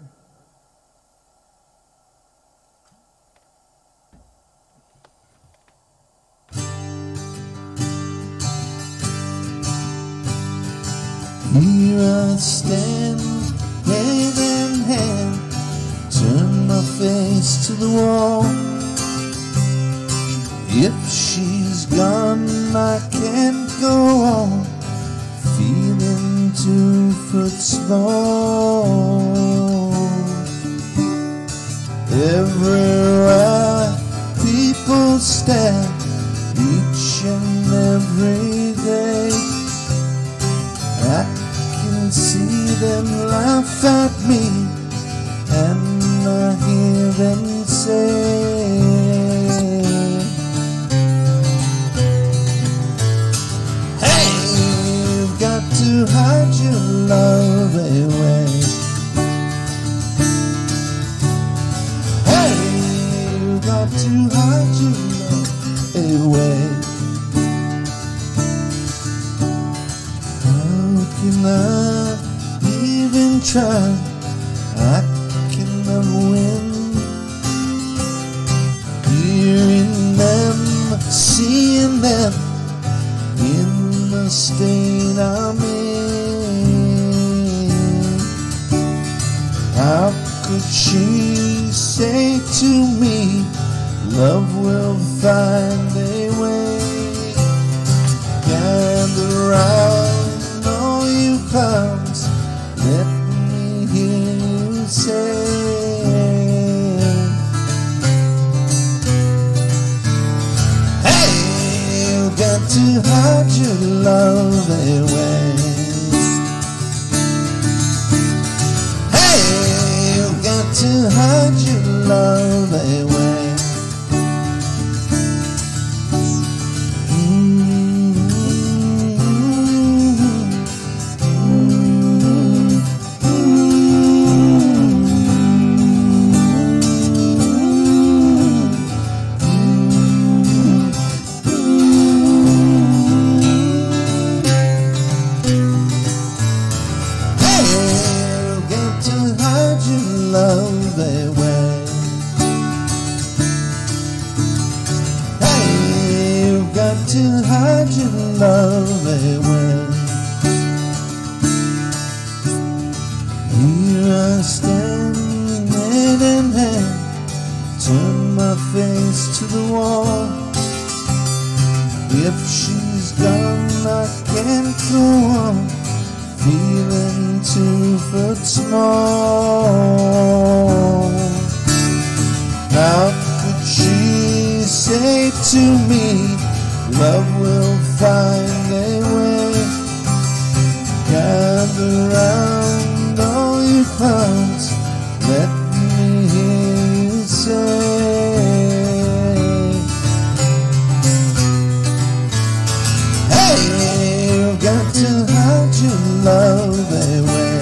Here I stand, hand in hand, turn my face to the wall. If she's gone, I can't go on, feeling 2 foot small. Everywhere people stare, each and every day, I can see them laugh at me, and I hear them say, hey, you've got to hide your love away. Hey, you've got to hide your love away. How can I even try? I cannot win. Hearing them, seeing them in the state I'm in. How could she say to me, love will find a way? Gather round, all you clowns, let me hear you say, hey, you got to hide your love away. Hey, you got to hide your love away. Love away. Hey, you've got to hide your love away. Here I stand, hand in hand, turn my face to the wall. If she's gone, I can't go on, feeling 2 foot small. How could she say to me, love will find a way? Gather round, all you clowns, let me hear you say, hey, you've got to hide your love away.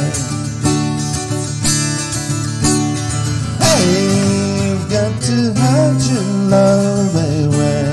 Hey, you've got to hide your love away.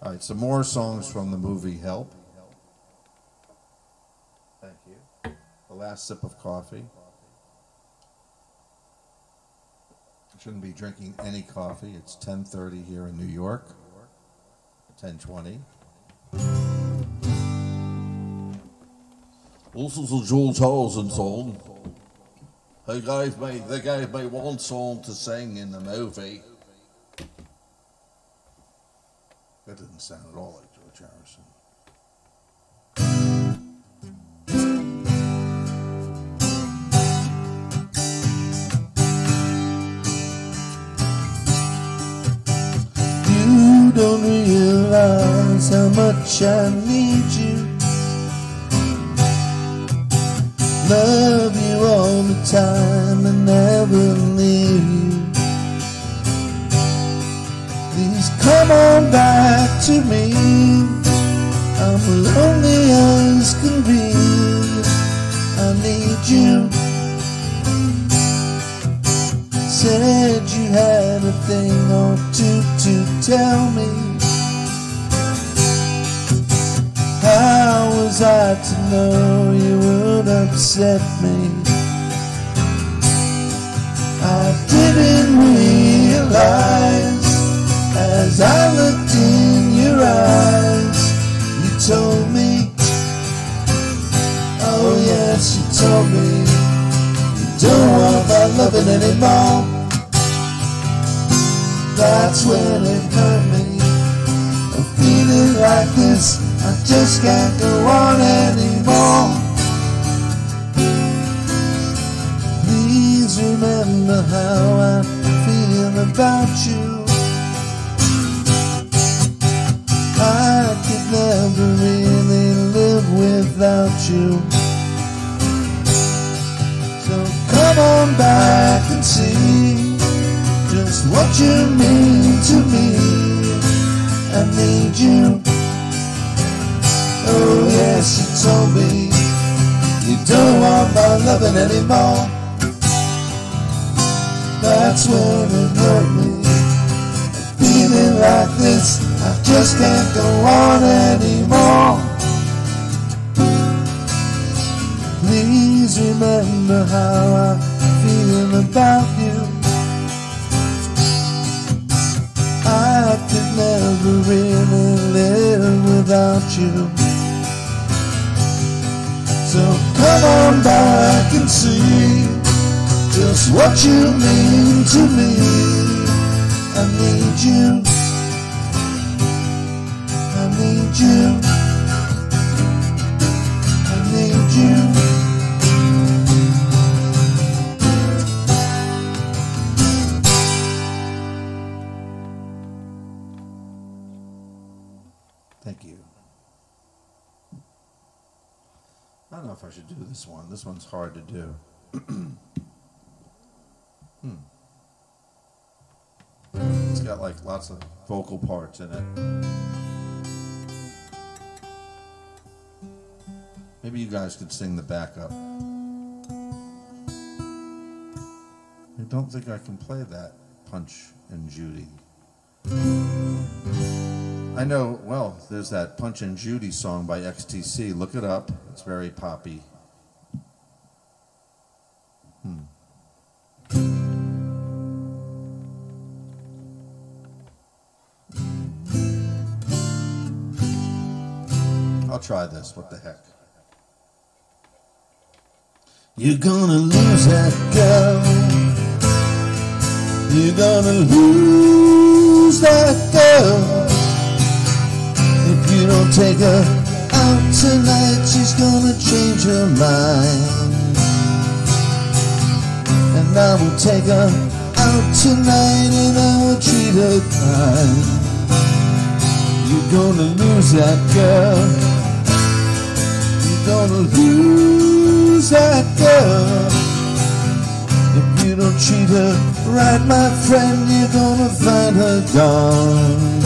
All right, some more songs from the movie Help. Thank you. The last sip of coffee. I shouldn't be drinking any coffee. It's 10:30 here in New York. 10:20. This is a George Harrison song. They gave me one song to sing in the movie. That didn't sound at all like George Harrison. You don't realize how much I need you. Love you all the time and never leave you. Please come on back to me. I'm lonely as can be. I need you. Said you had a thing or two to tell me. How was I to know you would upset me? I didn't realize as I looked in your eyes. You told me, oh yes, you told me you don't want my loving anymore. That's when it hurt me. A feeling like this, I just can't go on anymore. Please remember how I feel about you. I could never really live without you. So come on back and see just what you mean to me. I need you. Oh yes, you told me you don't want my loving anymore. That's when it hurt me. A feeling like this, I just can't go on anymore. Please remember how I feel about you. I could never really live without you. So come on back and see just what you mean to me. I need you. I need you. I need you. Thank you. I don't know if I should do this one. This one's hard to do. It's got like lots of vocal parts in it. Maybe you guys could sing the backup. I don't think I can play that, Punch and Judy. I know, well, there's that Punch and Judy song by XTC. Look it up. It's very poppy. I'll try this. What the heck? You're gonna lose that girl. You're gonna lose that girl. If you don't take her out tonight, she's gonna change her mind. And I will take her out tonight and I will treat her kind. You're gonna lose that girl. You're gonna lose that girl. If you don't treat her right, my friend, you're gonna find her gone.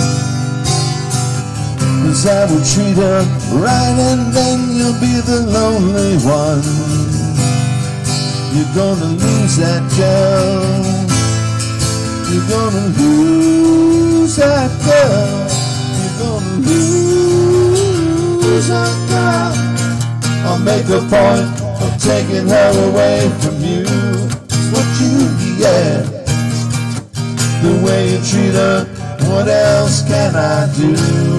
'Cause I will treat her right and then you'll be the lonely one. You're gonna lose that girl. You're gonna lose that girl. You're gonna lose a girl, I'll make a point of taking her away from you. It's what you get, the way you treat her, what else can I do?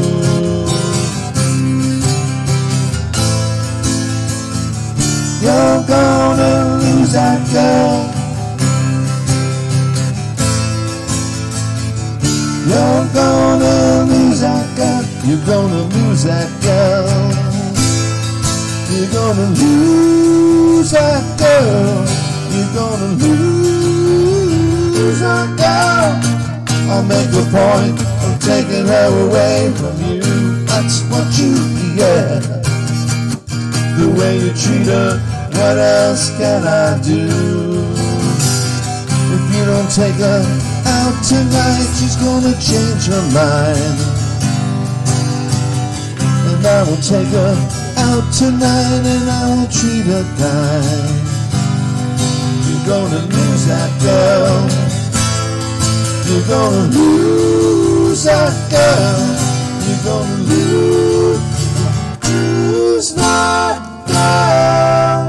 You're gonna lose that girl. You're gonna lose that girl. You're gonna lose that girl. You're gonna lose that girl. You're gonna lose that girl. I'll make a point of taking her away from you. That's what you get, the way you treat her, what else can I do? If you don't take her out tonight, she's gonna change her mind. And I will take her out tonight and I will treat her kind. You're gonna lose that girl. You're gonna lose that girl. You're gonna lose that girl.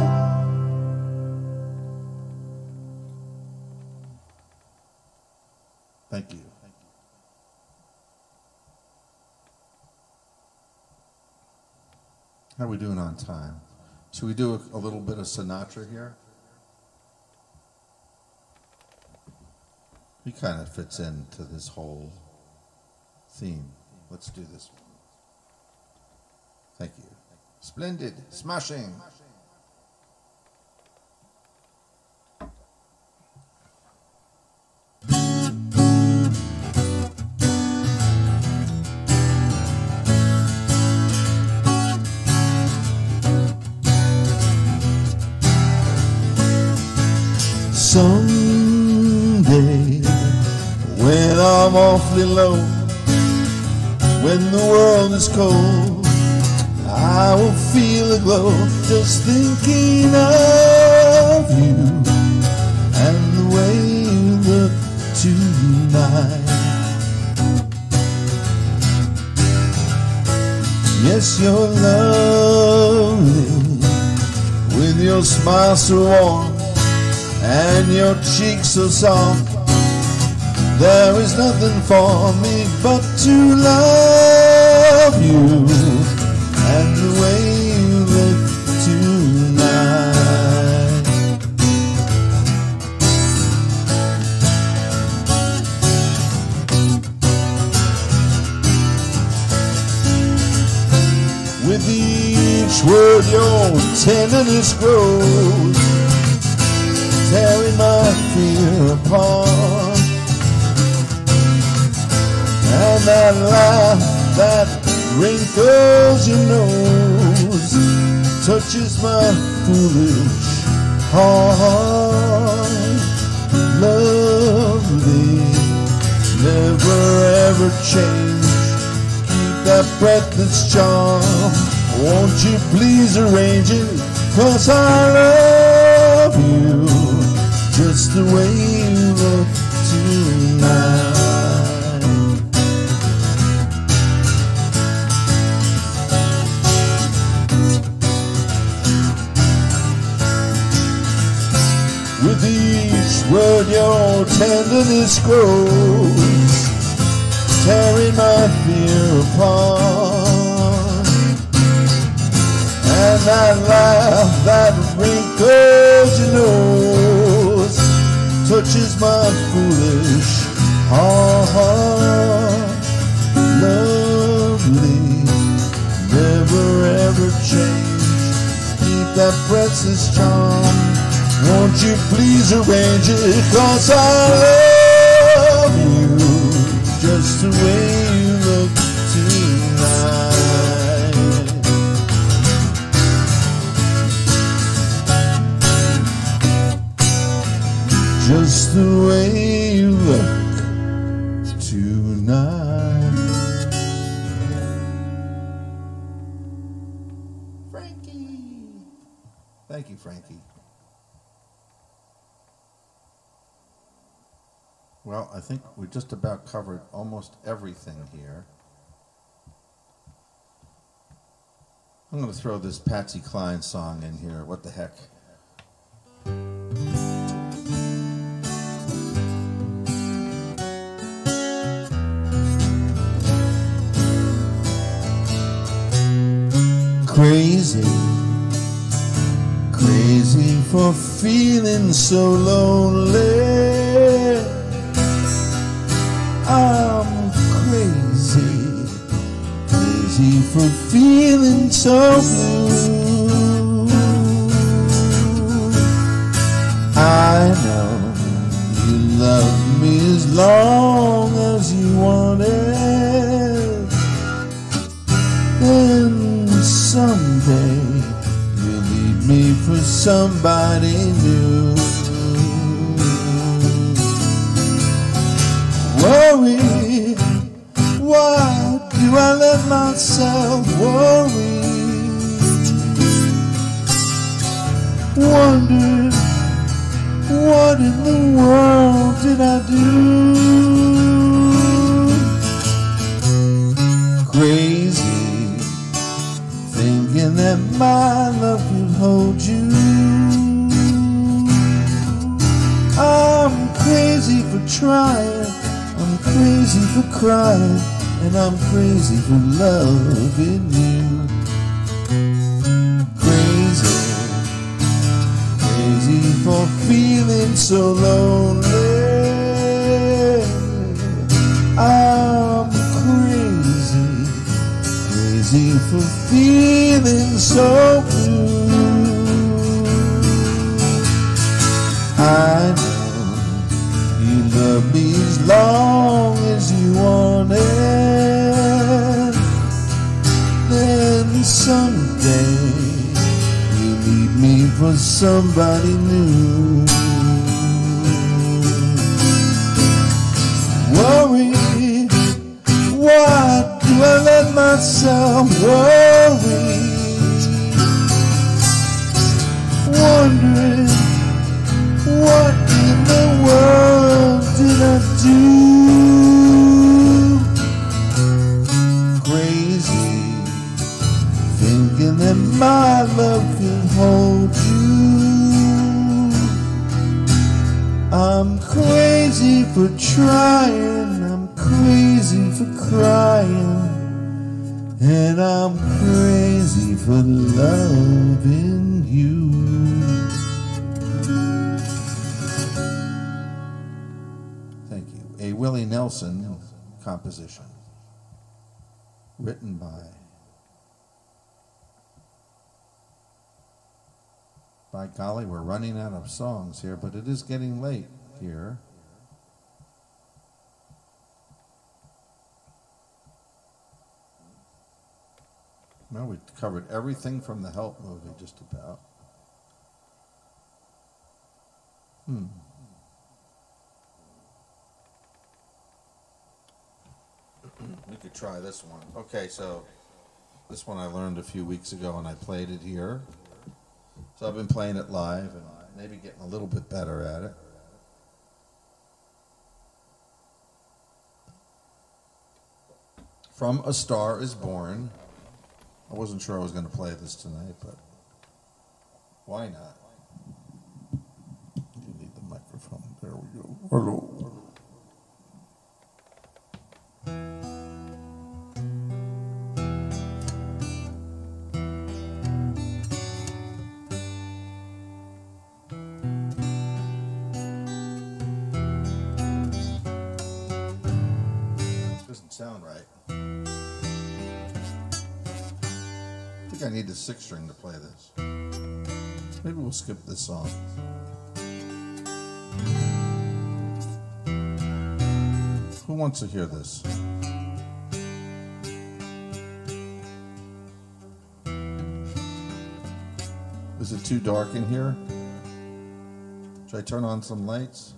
Thank you. How are we doing on time? Should we do a little bit of Sinatra here? He kind of fits into this whole theme. Let's do this one. Thank you. Splendid. Smashing. Someday, when I'm awfully low, when the world is cold, I will feel a glow just thinking of you and the way you look tonight. Yes, you're lovely with your smile so warm and your cheeks so soft. There is nothing for me but to love you and the way you look tonight. With each word your tenderness grows, tearing my fear apart. And that laugh that wrinkles your nose touches my foolish heart. Lovely, never ever change. Keep that breathless charm. Won't you please arrange it? 'Cause I love you just the way you look tonight. With each word your tenderness grows, tearing my fear apart. And that laugh that wrinkles your nose touches my foolish heart. Lovely, never ever change. Keep that breathless charm. Won't you please arrange it? 'Cause I love you just the way you look tonight. Just the way you look tonight. Frankie. Thank you, Frankie. Well, I think we just about covered almost everything here. I'm going to throw this Patsy Cline song in here. What the heck? Crazy, crazy for feeling so lonely. I'm crazy, crazy for feeling so blue. I know you love me as long as you wanted, and someday you'll leave me for somebody new. Worry, why do I let myself worry? Wonder, what in the world did I do? Crazy, thinking that my love could hold you. I'm crazy for trying, I'm crazy for crying, and I'm crazy for loving you. Crazy, crazy for feeling so lonely. I'm crazy, crazy for feeling so blue. I know you love me as long as you wanted, then someday you leave me for somebody new. Worry, why do I let myself worry? Wondering, what in the world did I do? Crazy, thinking that my love could hold you. I'm crazy for trying, I'm crazy for crying, and I'm crazy for loving you. Thank you. A Willie Nelson composition, written by golly, we're running out of songs here, but it is getting late here. Well, we covered everything from the Help movie, just about. We could try this one. Okay, so this one I learned a few weeks ago, and I played it here. So I've been playing it live and maybe getting a little bit better at it. From A Star Is Born. I wasn't sure I was going to play this tonight, but why not? You need the microphone. There we go. Hello. Doesn't sound right. I think I need the 6-string to play this. Maybe we'll skip this song. Who wants to hear this? Is it too dark in here? Should I turn on some lights?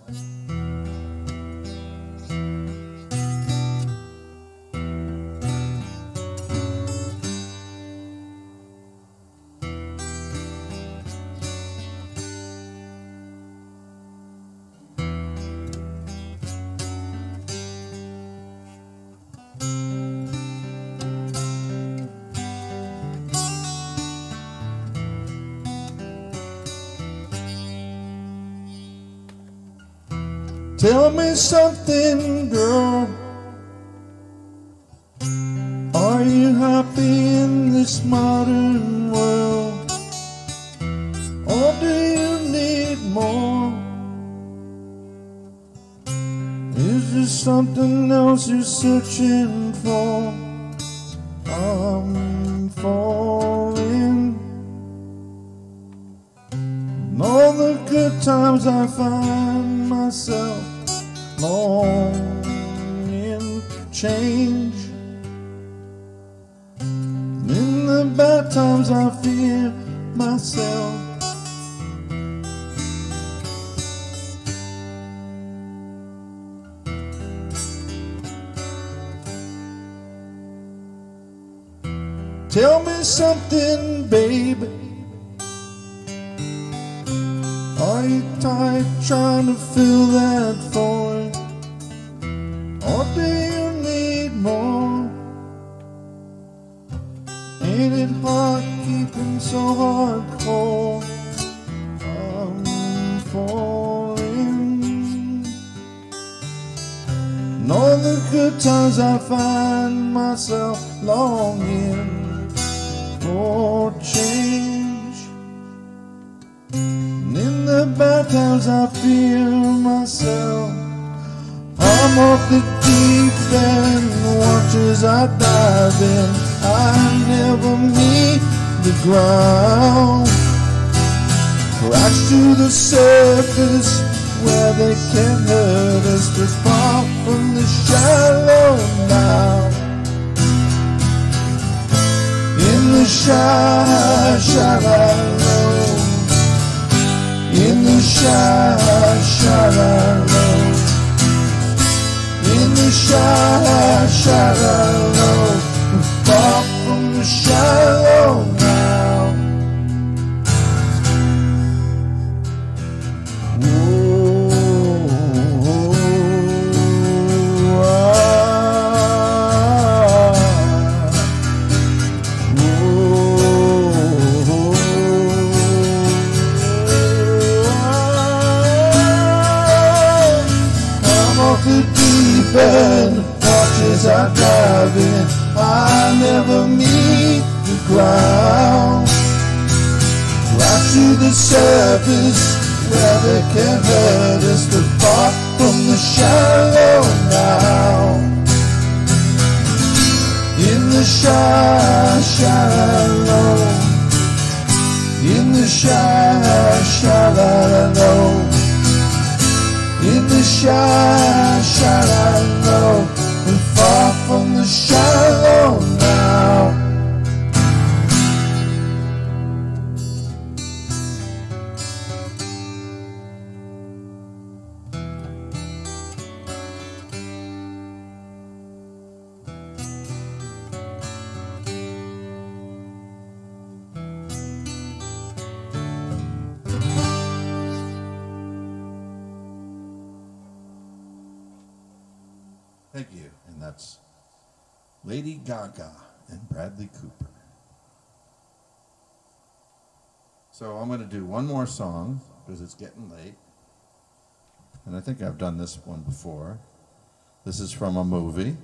Tell me something, girl. Are you happy in this modern world? Or do you need more? Is there something else you're searching for? I'm falling. In all the good times I find myself longing to change. In the bad times I fear myself. Tell me something, baby. Are you tired trying to fill that void? Or do you need more? Ain't it hard keeping so hardcore? I'm falling. In all the good times I find myself longing for change. And in the bad times I fear myself. I'm off the deep end, watch as I dive in. I never meet the ground. Crash to the surface where they can't hurt us. We're far from the shallow now. In the shallow, in the shallow, in the shallow, far from the shallow now. Watch as I dive in, I never meet the ground. Rise to the surface where they can't hurt us, but far from the shallow now. In the shallow, in the shallow, in the shallow, and far from the shallow now. Thank you. And that's Lady Gaga and Bradley Cooper. So I'm going to do one more song because it's getting late. And I think I've done this one before. This is from a movie.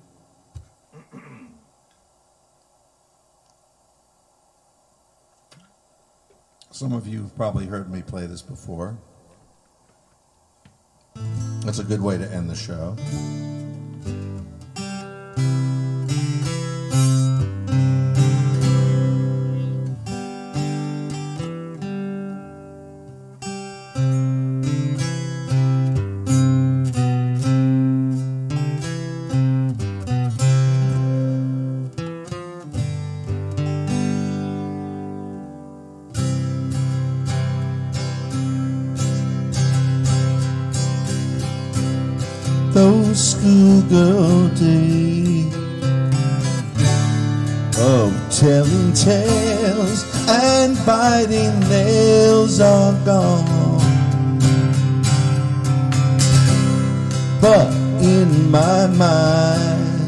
Some of you have probably heard me play this before. That's a good way to end the show. Those schoolgirl days of telling tales and biting nails are gone. But in my mind,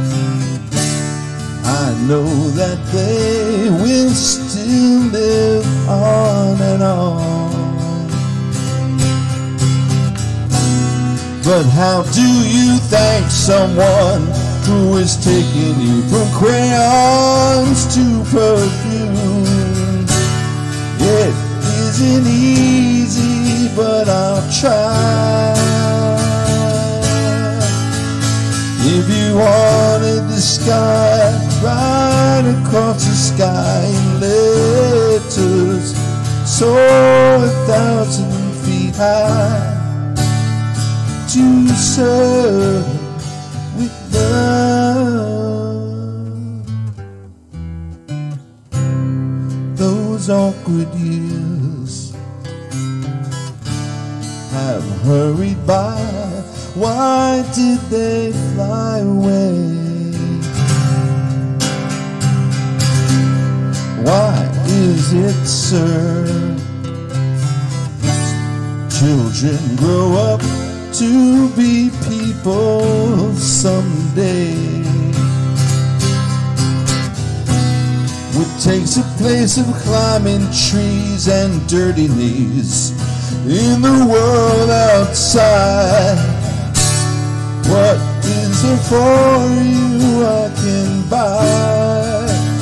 I know that they will still live on and on. But how do you thank someone who is taking you from crayons to perfume? It isn't easy, but I'll try. If you wanted the sky right across the sky in letters so 1,000 feet high, to serve with love. Those awkward years have hurried by. Why did they fly away? Why is it, sir, children grow up to be people someday? What takes the place of climbing trees and dirty knees in the world outside? What is there for you I can buy?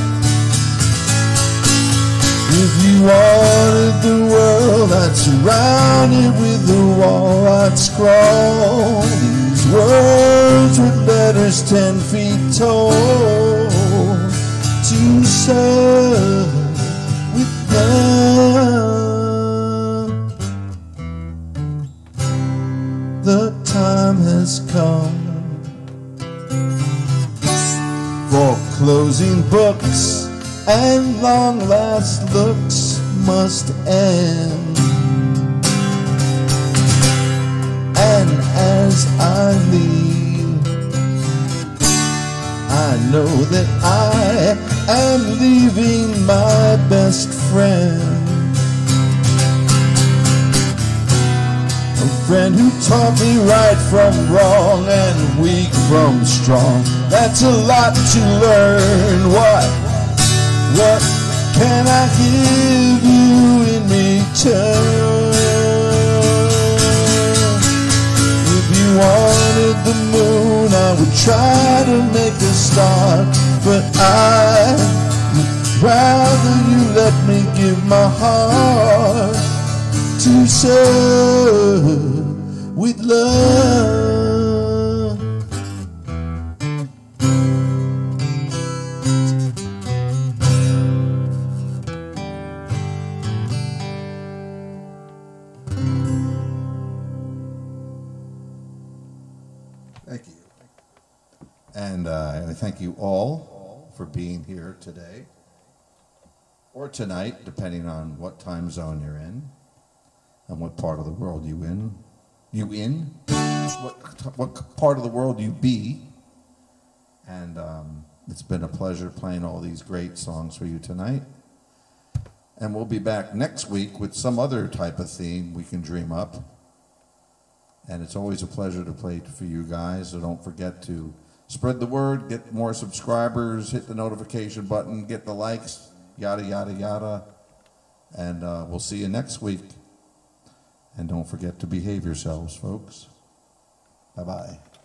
If you wanted the world, I'd surround it with a wall. I'd scrawl these words with letters 10 feet tall, to serve with love. The time has come for closing books, and long last looks must end. And as I leave, I know that I am leaving my best friend, a friend who taught me right from wrong and weak from strong. That's a lot to learn. What can I give you in return? If you wanted the moon, I would try to make a start, but I'd rather you let me give my heart to serve with love. Thank you. And I thank you all for being here today, or tonight, depending on what time zone you're in and what part of the world you in. What part of the world you be. And it's been a pleasure playing all these great songs for you tonight. And we'll be back next week with some other type of theme we can dream up. And it's always a pleasure to play for you guys. So don't forget to spread the word, get more subscribers, hit the notification button, get the likes, yada, yada, yada. And we'll see you next week. And don't forget to behave yourselves, folks. Bye-bye.